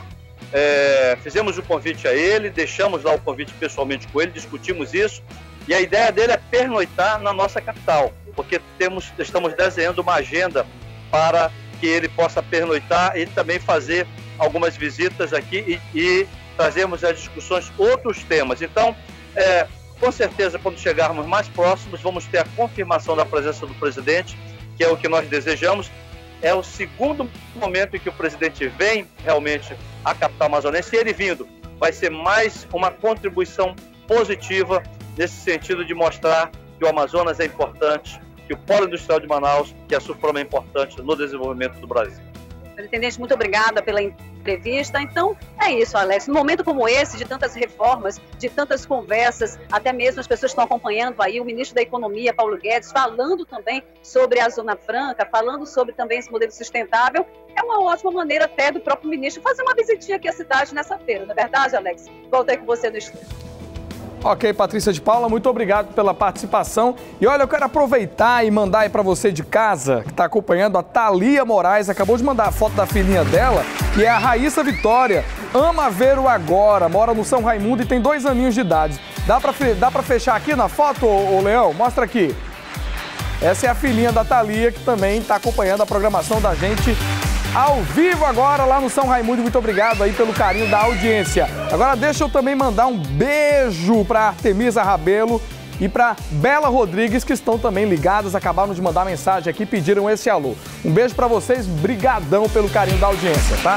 P: É, fizemos o convite a ele, deixamos lá o convite pessoalmente com ele, discutimos isso e a ideia dele é pernoitar na nossa capital, porque temos, estamos desenhando uma agenda para que ele possa pernoitar e também fazer algumas visitas aqui e, e trazermos às discussões outros temas. Então, é, com certeza, quando chegarmos mais próximos, vamos ter a confirmação da presença do presidente, que é o que nós desejamos. É o segundo momento em que o presidente vem realmente à capital amazonense, e ele vindo vai ser mais uma contribuição positiva nesse sentido de mostrar que o Amazonas é importante, que o Polo Industrial de Manaus, que a Suframa é importante no desenvolvimento do Brasil.
O: Presidente, muito obrigada pela entrevista. Então, é isso, Alex. Num momento como esse, de tantas reformas, de tantas conversas, até mesmo as pessoas estão acompanhando aí o ministro da Economia, Paulo Guedes, falando também sobre a Zona Franca, falando sobre também esse modelo sustentável. É uma ótima maneira até do próprio ministro fazer uma visitinha aqui à cidade nessa feira, não é verdade, Alex? Voltei com você no estúdio.
B: Ok, Patrícia de Paula, muito obrigado pela participação. E olha, eu quero aproveitar e mandar aí para você de casa, que está acompanhando, a Thalia Moraes, acabou de mandar a foto da filhinha dela, que é a Raíssa Vitória. Ama ver o agora, mora no São Raimundo e tem dois aninhos de idade. Dá para dá para fechar aqui na foto, ô, ô Leão? Mostra aqui. Essa é a filhinha da Thalia, que também está acompanhando a programação da gente ao vivo agora lá no São Raimundo. Muito obrigado aí pelo carinho da audiência. Agora deixa eu também mandar um beijo para Artemisa Rabelo e para Bela Rodrigues, que estão também ligadas, acabaram de mandar mensagem aqui, pediram esse alô. Um beijo para vocês, brigadão pelo carinho da audiência, tá?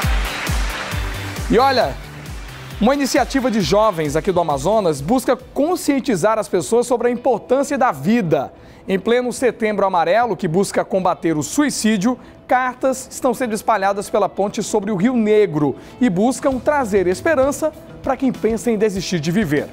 B: E olha, uma iniciativa de jovens aqui do Amazonas busca conscientizar as pessoas sobre a importância da vida. Em pleno Setembro Amarelo, que busca combater o suicídio, cartas estão sendo espalhadas pela ponte sobre o Rio Negro e buscam trazer esperança para quem pensa em desistir de viver.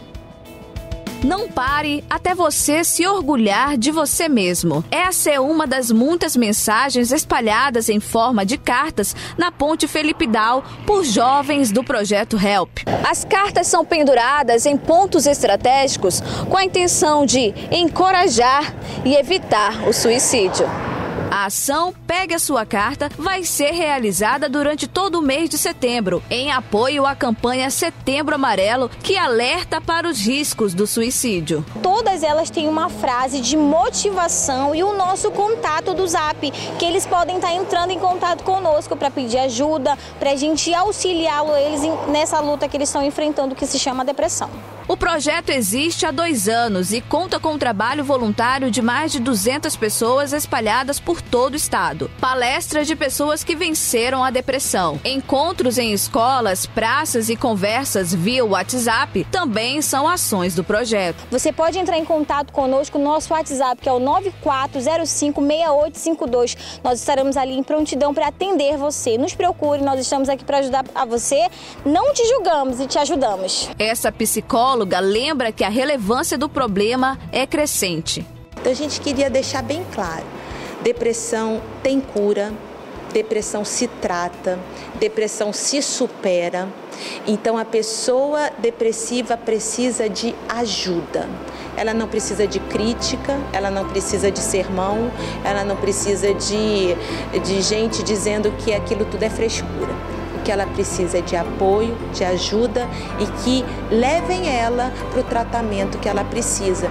Q: Não pare até você se orgulhar de você mesmo. Essa é uma das muitas mensagens espalhadas em forma de cartas na Ponte Felipe Dal por jovens do projeto Help. As cartas são penduradas em pontos estratégicos com a intenção de encorajar e evitar o suicídio. A ação Pegue a Sua Carta vai ser realizada durante todo o mês de setembro, em apoio à campanha Setembro Amarelo, que alerta para os riscos do suicídio.
H: Todas elas têm uma frase de motivação e o nosso contato do Zap, que eles podem estar entrando em contato conosco para pedir ajuda, para a gente auxiliá-lo eles nessa luta que eles estão enfrentando, que se chama depressão.
Q: O projeto existe há dois anos e conta com o trabalho voluntário de mais de duzentas pessoas espalhadas por todo o estado. Palestras de pessoas que venceram a depressão. Encontros em escolas, praças e conversas via WhatsApp também são ações do projeto.
H: Você pode entrar em contato conosco no nosso WhatsApp, que é o nove quatro zero cinco, seis oito cinco dois. Nós estaremos ali em prontidão para atender você. Nos procure, nós estamos aqui para ajudar a você. Não te julgamos e te ajudamos.
Q: Essa psicóloga lembra que a relevância do problema é crescente.
R: Então a gente queria deixar bem claro, depressão tem cura, depressão se trata, depressão se supera, então a pessoa depressiva precisa de ajuda. Ela não precisa de crítica, ela não precisa de sermão, ela não precisa de, de gente dizendo que aquilo tudo é frescura. Que ela precisa de apoio, de ajuda e que levem ela para o tratamento que ela precisa.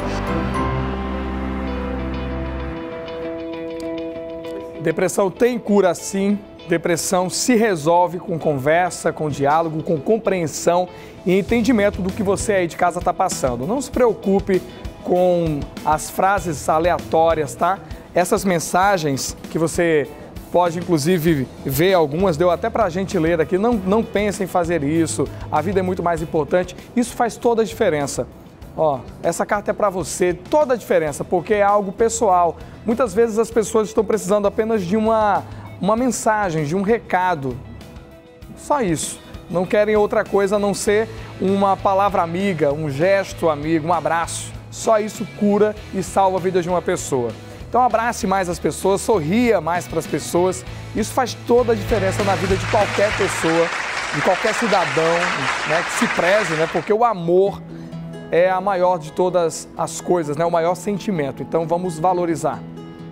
B: Depressão tem cura sim, Depressão se resolve com conversa, com diálogo, com compreensão e entendimento do que você aí de casa está passando. Não se preocupe com as frases aleatórias, tá? Essas mensagens que você pode, inclusive, ver algumas, deu até para a gente ler aqui. Não, não pense em fazer isso, a vida é muito mais importante. Isso faz toda a diferença. Ó, essa carta é para você, toda a diferença, porque é algo pessoal. Muitas vezes as pessoas estão precisando apenas de uma, uma mensagem, de um recado. Só isso. Não querem outra coisa a não ser uma palavra amiga, um gesto amigo, um abraço. Só isso cura e salva a vida de uma pessoa. Então abrace mais as pessoas, sorria mais para as pessoas. Isso faz toda a diferença na vida de qualquer pessoa, de qualquer cidadão, né, que se preze, né, porque o amor é a maior de todas as coisas, né, o maior sentimento. Então vamos valorizar.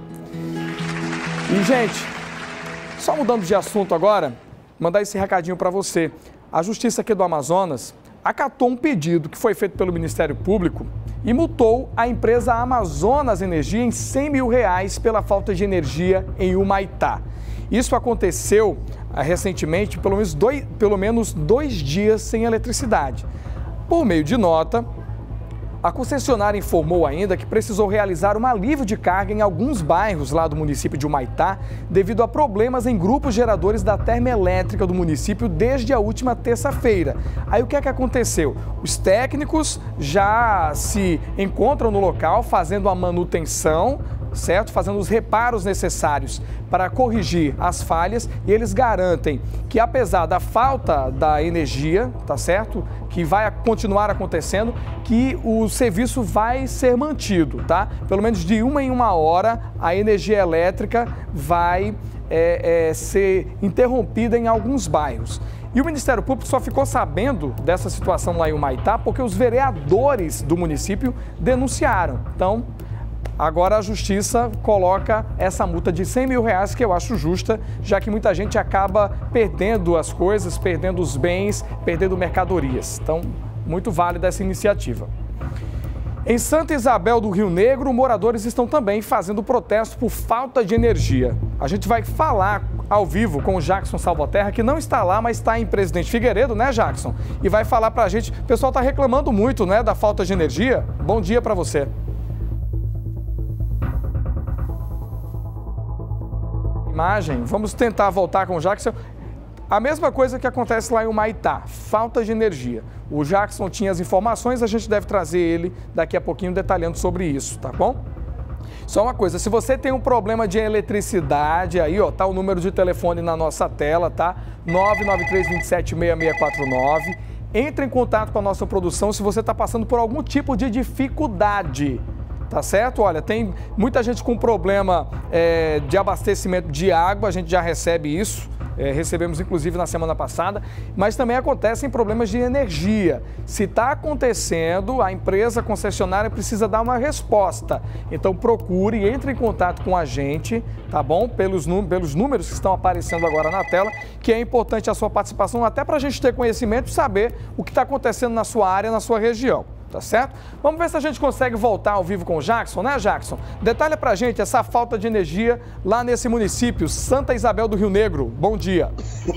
B: E, gente, só mudando de assunto agora, mandar esse recadinho para você. A Justiça aqui do Amazonas acatou um pedido que foi feito pelo Ministério Público e multou a empresa Amazonas Energia em cem mil reais pela falta de energia em Humaitá. Isso aconteceu ah, recentemente, pelo menos, dois, pelo menos dois dias sem eletricidade. Por meio de nota, a concessionária informou ainda que precisou realizar um alívio de carga em alguns bairros lá do município de Humaitá devido a problemas em grupos geradores da termoelétrica do município desde a última terça-feira. Aí o que é que aconteceu? Os técnicos já se encontram no local fazendo a manutenção, certo? Fazendo os reparos necessários para corrigir as falhas e eles garantem que apesar da falta da energia, tá certo? Que vai continuar acontecendo, que o serviço vai ser mantido, tá? Pelo menos de uma em uma hora a energia elétrica vai é, é, ser interrompida em alguns bairros. E o Ministério Público só ficou sabendo dessa situação lá em Humaitá porque os vereadores do município denunciaram. Então, agora a Justiça coloca essa multa de cem mil reais, que eu acho justa, já que muita gente acaba perdendo as coisas, perdendo os bens, perdendo mercadorias. Então, muito válida essa iniciativa. Em Santa Isabel do Rio Negro, moradores estão também fazendo protesto por falta de energia. A gente vai falar ao vivo com o Jackson Salvaterra, que não está lá, mas está em Presidente Figueiredo, né, Jackson? E vai falar pra gente. O pessoal está reclamando muito, né, da falta de energia. Bom dia para você. Imagem, vamos tentar voltar com o Jackson. A mesma coisa que acontece lá em Humaitá, falta de energia. O Jackson tinha as informações, a gente deve trazer ele daqui a pouquinho detalhando sobre isso, tá bom? Só uma coisa, se você tem um problema de eletricidade, aí ó, tá o número de telefone na nossa tela, tá? nove nove três dois sete seis seis quatro nove. Entre em contato com a nossa produção se você está passando por algum tipo de dificuldade. Tá certo? Olha, tem muita gente com problema é, de abastecimento de água, a gente já recebe isso, é, recebemos inclusive na semana passada, mas também acontecem problemas de energia. Se está acontecendo, a empresa concessionária precisa dar uma resposta. Então procure, entre em contato com a gente, tá bom? Pelos, pelos números que estão aparecendo agora na tela, que é importante a sua participação, até para a gente ter conhecimento e saber o que está acontecendo na sua área, na sua região. Tá certo? Vamos ver se a gente consegue voltar ao vivo com o Jackson, né, Jackson? Detalha pra gente essa falta de energia lá nesse município, Santa Isabel do Rio Negro. Bom dia.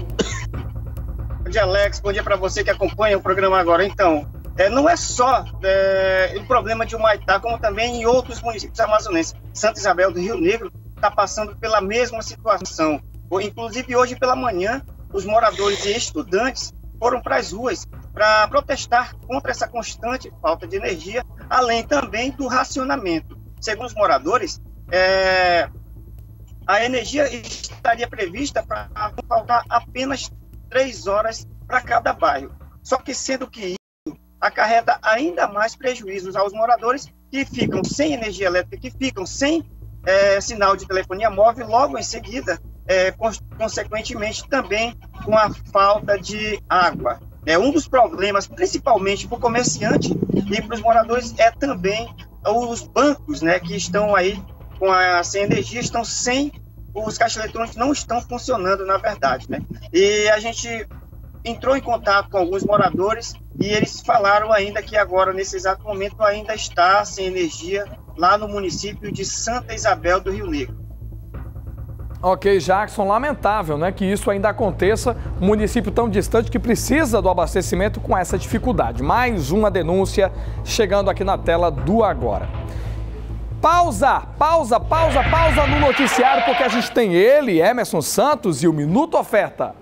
S: Bom dia, Alex. Bom dia para você que acompanha o programa agora. Então, é, não é só é, o problema de Humaitá, como também em outros municípios amazonenses. Santa Isabel do Rio Negro está passando pela mesma situação. Inclusive, hoje pela manhã, os moradores e estudantes foram para as ruas para protestar contra essa constante falta de energia, além também do racionamento. Segundo os moradores, é, a energia estaria prevista para faltar apenas três horas para cada bairro. Só que sendo que isso acarreta ainda mais prejuízos aos moradores que ficam sem energia elétrica, que ficam sem é, sinal de telefonia móvel, logo em seguida, é, consequentemente também com a falta de água. É um dos problemas, principalmente para o comerciante e para os moradores, é também os bancos, né, que estão aí com a, sem energia, estão sem, os caixas eletrônicos não estão funcionando, na verdade, né? E a gente entrou em contato com alguns moradores e eles falaram ainda que agora, nesse exato momento, ainda está sem energia lá no município de Santa Isabel do Rio Negro.
B: Ok, Jackson, lamentável, né, que isso ainda aconteça, um município tão distante que precisa do abastecimento com essa dificuldade. Mais uma denúncia chegando aqui na tela do Agora. Pausa, pausa, pausa, pausa no noticiário, porque a gente tem ele, Emerson Santos, e o Minuto Oferta.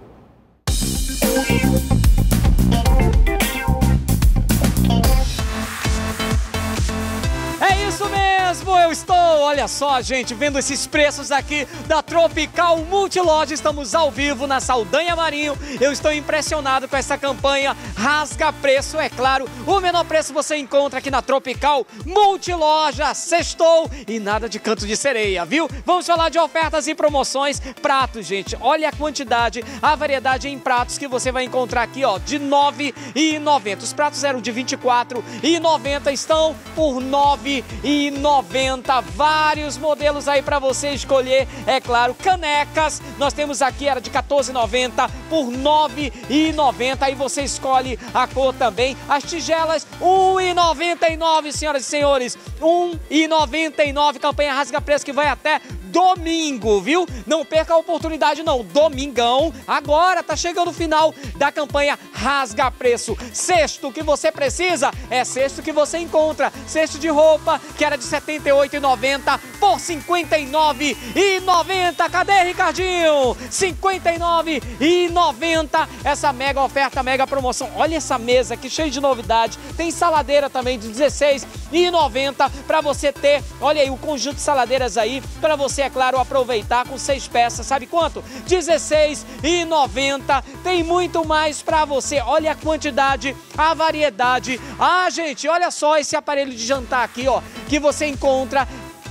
J: É isso mesmo, eu estou, olha só, gente, vendo esses preços aqui da Tropical Multiloja. Estamos ao vivo na Saldanha Marinho. Eu estou impressionado com essa campanha Rasga Preço, é claro. O menor preço você encontra aqui na Tropical Multiloja. Sextou e nada de canto de sereia, viu? Vamos falar de ofertas e promoções. Pratos, gente, olha a quantidade, a variedade em pratos que você vai encontrar aqui, ó, de nove reais e noventa centavos. Os pratos eram de vinte e quatro reais e noventa centavos, estão por nove reais e noventa centavos. Vários modelos aí para você escolher, é claro. Canecas, nós temos aqui, era de quatorze reais e noventa centavos por nove reais e noventa centavos. Aí você escolhe a cor também. As tigelas, um real e noventa e nove centavos, senhoras e senhores. um real e noventa e nove centavos. Campanha Rasga Preço que vai até domingo, viu? Não perca a oportunidade não, domingão, agora tá chegando o final da campanha Rasga Preço. Cesto que você precisa, é cesto que você encontra. Cesto de roupa, que era de setenta e oito reais e noventa centavos por cinquenta e nove reais e noventa centavos. Cadê, Ricardinho? cinquenta e nove reais e noventa centavos, essa mega oferta, mega promoção. Olha essa mesa aqui, cheia de novidade. Tem saladeira também de dezesseis reais e noventa centavos para você ter, olha aí, o conjunto de saladeiras aí, para você, é claro, aproveitar com seis peças. Sabe quanto? dezesseis reais e noventa centavos. Tem muito mais para você. Olha a quantidade, a variedade. Ah, gente, olha só esse aparelho de jantar aqui, ó, que você encontra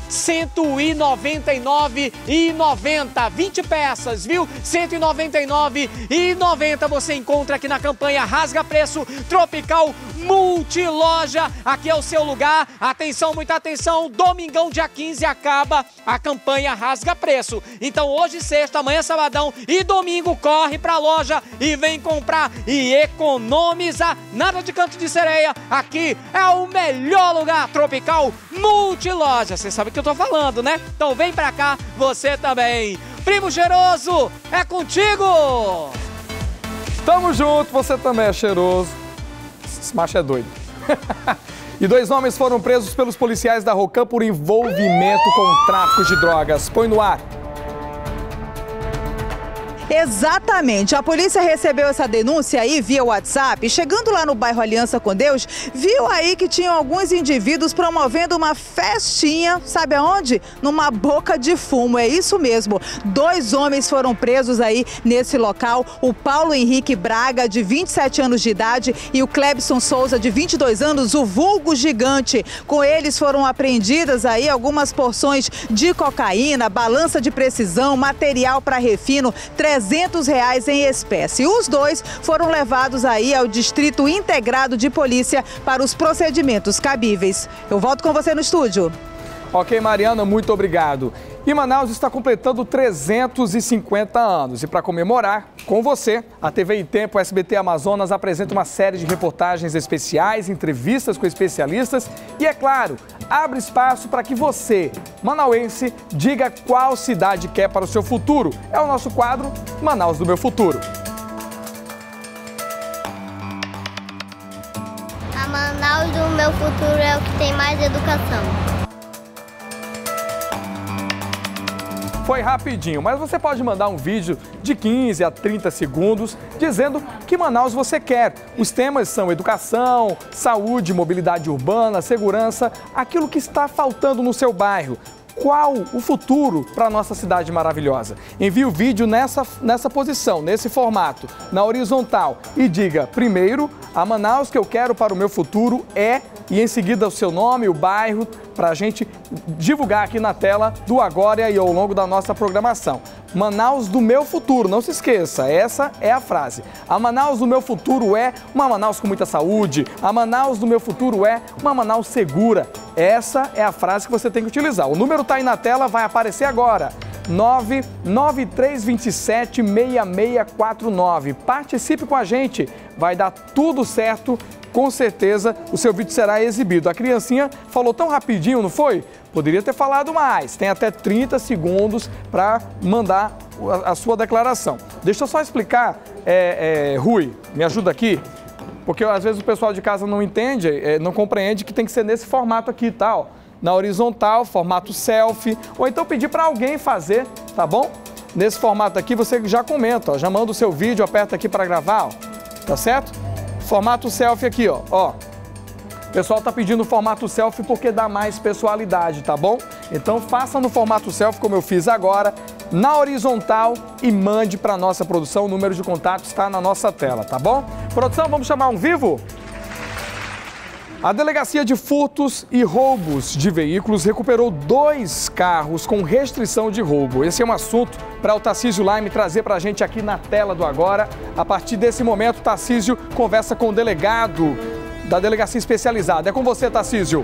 J: cento e noventa e nove reais e noventa centavos, vinte peças, viu? cento e noventa e nove reais e noventa centavos você encontra aqui na campanha Rasga Preço Tropical Multiloja. Aqui é o seu lugar. Atenção, muita atenção. Domingão, dia quinze, acaba a campanha Rasga Preço. Então hoje, sexta, amanhã, sabadão e domingo, corre pra loja e vem comprar e economiza. Nada de canto de sereia. Aqui é o melhor lugar. Tropical Multiloja. Você sabe o que eu tô falando, né? Então vem pra cá, você também. Primo cheiroso, é contigo!
B: Tamo junto, você também é cheiroso. Esse macho é doido. E dois homens foram presos pelos policiais da Rocam por envolvimento com tráfico de drogas. Põe no ar.
L: Exatamente. A polícia recebeu essa denúncia aí via WhatsApp. Chegando lá no bairro Aliança com Deus, viu aí que tinham alguns indivíduos promovendo uma festinha, sabe aonde? Numa boca de fumo, é isso mesmo. Dois homens foram presos aí nesse local, o Paulo Henrique Braga, de vinte e sete anos de idade, e o Clebson Souza, de vinte e dois anos, o vulgo gigante. Com eles foram apreendidas aí algumas porções de cocaína, balança de precisão, material para refino, trezentos reais em espécie. Os dois foram levados aí ao Distrito Integrado de Polícia para os procedimentos cabíveis. Eu volto com você no estúdio.
B: Ok, Mariana, muito obrigado. E Manaus está completando trezentos e cinquenta anos. E para comemorar, com você, a T V em Tempo S B T Amazonas apresenta uma série de reportagens especiais, entrevistas com especialistas e, é claro, abre espaço para que você, manauense, diga qual cidade quer para o seu futuro. É o nosso quadro Manaus do Meu Futuro.
T: A Manaus do Meu Futuro é o que tem mais educação.
B: Foi rapidinho, mas você pode mandar um vídeo de quinze a trinta segundos dizendo que Manaus você quer. Os temas são educação, saúde, mobilidade urbana, segurança, aquilo que está faltando no seu bairro. Qual o futuro para a nossa cidade maravilhosa? Envie o vídeo nessa, nessa posição, nesse formato, na horizontal e diga, primeiro, a Manaus que eu quero para o meu futuro é, e em seguida o seu nome, o bairro, para a gente divulgar aqui na tela do Agora e ao longo da nossa programação. Manaus do meu futuro, não se esqueça, essa é a frase. A Manaus do meu futuro é uma Manaus com muita saúde, a Manaus do meu futuro é uma Manaus segura. Essa é a frase que você tem que utilizar. O número está aí na tela, vai aparecer agora. nove nove três dois sete, seis seis quatro nove. Participe com a gente, vai dar tudo certo, com certeza o seu vídeo será exibido. A criancinha falou tão rapidinho, não foi? Poderia ter falado mais, tem até trinta segundos para mandar a, a sua declaração. Deixa eu só explicar, é, é, Rui, me ajuda aqui, porque às vezes o pessoal de casa não entende, é, não compreende que tem que ser nesse formato aqui e tal. Na horizontal, formato selfie, ou então pedir para alguém fazer, tá bom? Nesse formato aqui você já comenta, ó, já manda o seu vídeo, aperta aqui para gravar, ó, tá certo? Formato selfie aqui, ó, ó. O pessoal tá pedindo o formato selfie porque dá mais pessoalidade, tá bom? Então faça no formato selfie como eu fiz agora, na horizontal e mande para nossa produção. O número de contato está na nossa tela, tá bom? Produção, vamos chamar um vivo? A Delegacia de Furtos e Roubos de Veículos recuperou dois carros com restrição de roubo. Esse é um assunto para o Tarcísio Laime trazer para a gente aqui na tela do Agora. A partir desse momento, o Tarcísio conversa com o delegado da Delegacia Especializada. É com você, Tarcísio.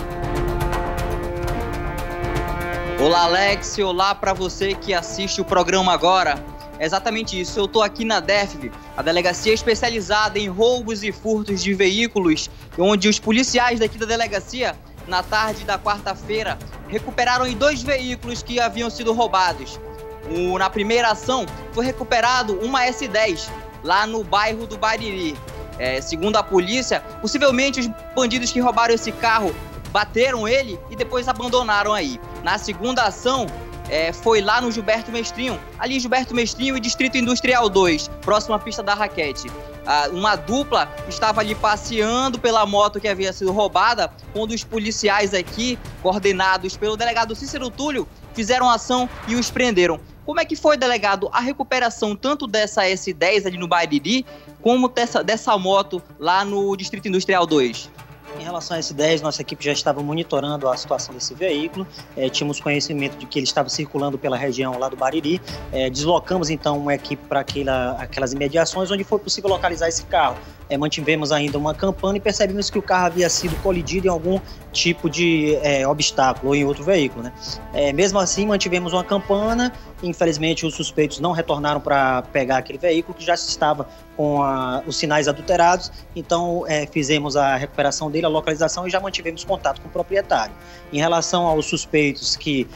U: Olá, Alex. Olá para você que assiste o programa Agora. É exatamente isso, eu estou aqui na D E F V, a Delegacia Especializada em Roubos e Furtos de Veículos, onde os policiais daqui da delegacia, na tarde da quarta-feira, recuperaram dois veículos que haviam sido roubados. O, na primeira ação, foi recuperado uma S dez, lá no bairro do Bariri. É, segundo a polícia, possivelmente os bandidos que roubaram esse carro bateram ele e depois abandonaram aí. Na segunda ação, É, foi lá no Gilberto Mestrinho, ali Gilberto Mestrinho e Distrito Industrial dois, próximo à pista da raquete. Ah, uma dupla estava ali passeando pela moto que havia sido roubada, quando os policiais aqui, coordenados pelo delegado Cícero Túlio, fizeram ação e os prenderam. Como é que foi, delegado, a recuperação tanto dessa S dez ali no Bariri, como dessa, dessa moto lá no Distrito Industrial dois?
V: Em relação a S dez, nossa equipe já estava monitorando a situação desse veículo, é, tínhamos conhecimento de que ele estava circulando pela região lá do Bariri, é, deslocamos então uma equipe para aquela, aquelas imediações onde foi possível localizar esse carro. É, mantivemos ainda uma campana e percebemos que o carro havia sido colidido em algum tipo de é, obstáculo ou em outro veículo, né? É, mesmo assim, mantivemos uma campana. Infelizmente, os suspeitos não retornaram para pegar aquele veículo que já estava com a, os sinais adulterados. Então, é, fizemos a recuperação dele, a localização, e já mantivemos contato com o proprietário. Em relação aos suspeitos que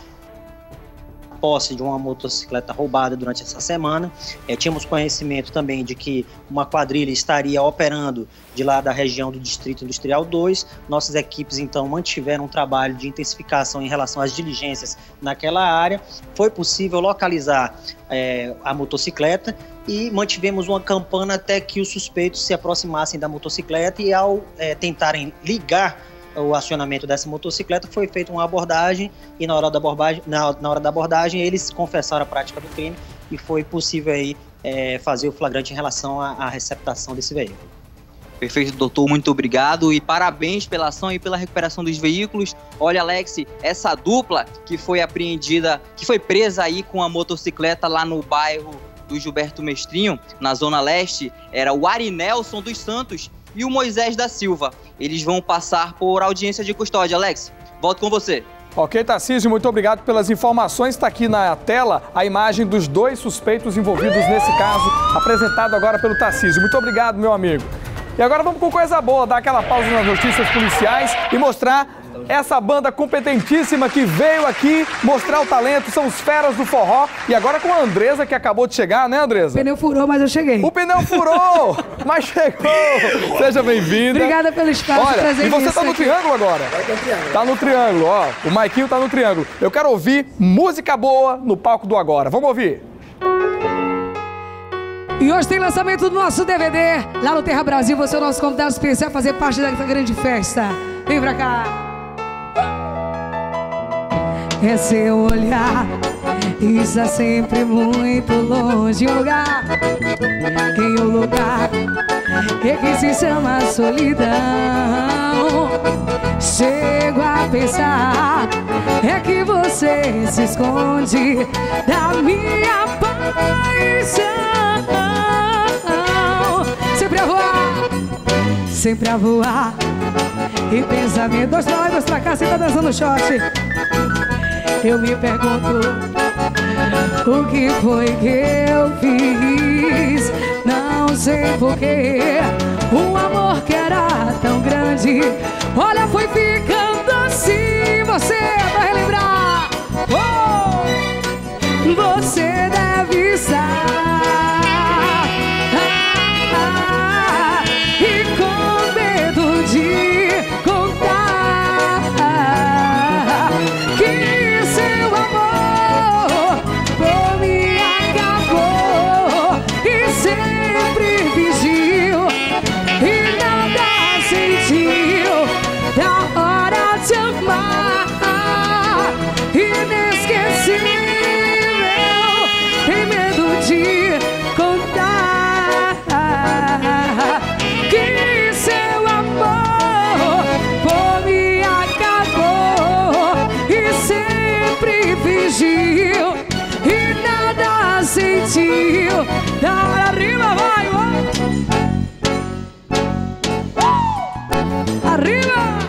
V: posse de uma motocicleta roubada durante essa semana. É, tínhamos conhecimento também de que uma quadrilha estaria operando de lá da região do Distrito Industrial dois. Nossas equipes, então, mantiveram um trabalho de intensificação em relação às diligências naquela área. Foi possível localizar é, a motocicleta e mantivemos uma campana até que os suspeitos se aproximassem da motocicleta e, ao é, tentarem ligar o acionamento dessa motocicleta, foi feita uma abordagem e na hora da abordagem, na, na hora da abordagem eles confessaram a prática do crime e foi possível aí, é, fazer o flagrante em relação à, à receptação desse veículo.
U: Perfeito, doutor, muito obrigado e parabéns pela ação e pela recuperação dos veículos. Olha, Alex, essa dupla que foi apreendida, que foi presa aí com a motocicleta lá no bairro do Gilberto Mestrinho, na Zona Leste, era o Arinelson dos Santos e o Moisés da Silva. Eles vão passar por audiência de custódia. Alex, volto com você.
B: Ok, Tarcísio, muito obrigado pelas informações. Está aqui na tela a imagem dos dois suspeitos envolvidos nesse caso, apresentado agora pelo Tarcísio. Muito obrigado, meu amigo. E agora vamos com coisa boa, dar aquela pausa nas notícias policiais e mostrar essa banda competentíssima que veio aqui mostrar o talento, são os feras do forró. E agora com a Andresa, que acabou de chegar, né, Andresa?
W: O pneu furou, mas eu cheguei.
B: O pneu furou, mas chegou. Seja bem-vinda.
W: Obrigada pelo espaço.
B: Olha,
W: prazer
B: e você tá no
W: aqui.
B: triângulo agora? Tá no triângulo, ó. O Maiquinho tá no triângulo. Eu quero ouvir música boa no palco do Agora. Vamos ouvir.
W: E hoje tem lançamento do nosso D V D lá no Terra Brasil. Você é o nosso convidado especial a fazer parte dessa grande festa. Vem pra cá. É seu olhar, está sempre muito longe. Um lugar, em um lugar é que se chama solidão. Chego a pensar, é que você se esconde da minha paixão. Sempre a voar, sempre a voar. E pensamento, dois pra lá e dois pra cá, você tá dançando shot. Eu me pergunto, O que foi que eu fiz? Não sei porquê. Um amor que era tão grande, olha, foi ficando assim. Você vai relembrar. Oh! Você deve estar ah, e com medo de contar que seu amor por mim acabou e sempre fingiu e nada sentiu da hora de amar. Inesquecível, tem medo de contar que seu amor por mim acabou e sempre fingiu e nada sentiu. Da hora arriba, vai, oh! Arriba!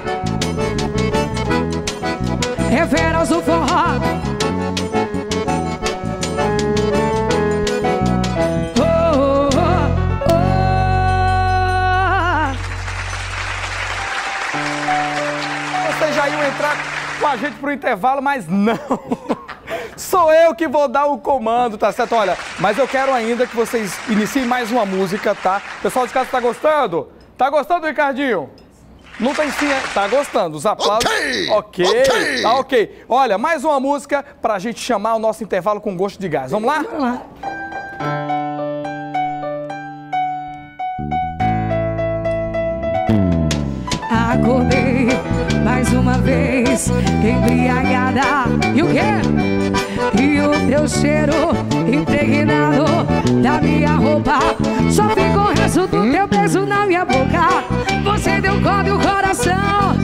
W: É Veras do forró. Oh, oh, oh.
B: Vocês já iam entrar com a gente pro intervalo, mas não. Sou eu que vou dar o comando, tá certo? Olha, mas eu quero ainda que vocês iniciem mais uma música, tá? Pessoal de casa, tá gostando? Tá gostando, Ricardinho? Não tem sim, é? Tá gostando? Os aplausos? Ok! Ok! Okay. Tá ok. Olha, mais uma música pra gente chamar o nosso intervalo com gosto de gás. Vamos lá? Vamos lá.
W: Acordei mais uma vez embriagada. E o quê? E o teu cheiro impregnado da minha roupa. Só ficou o resto do teu beijo na minha boca. Você deu corda e o coração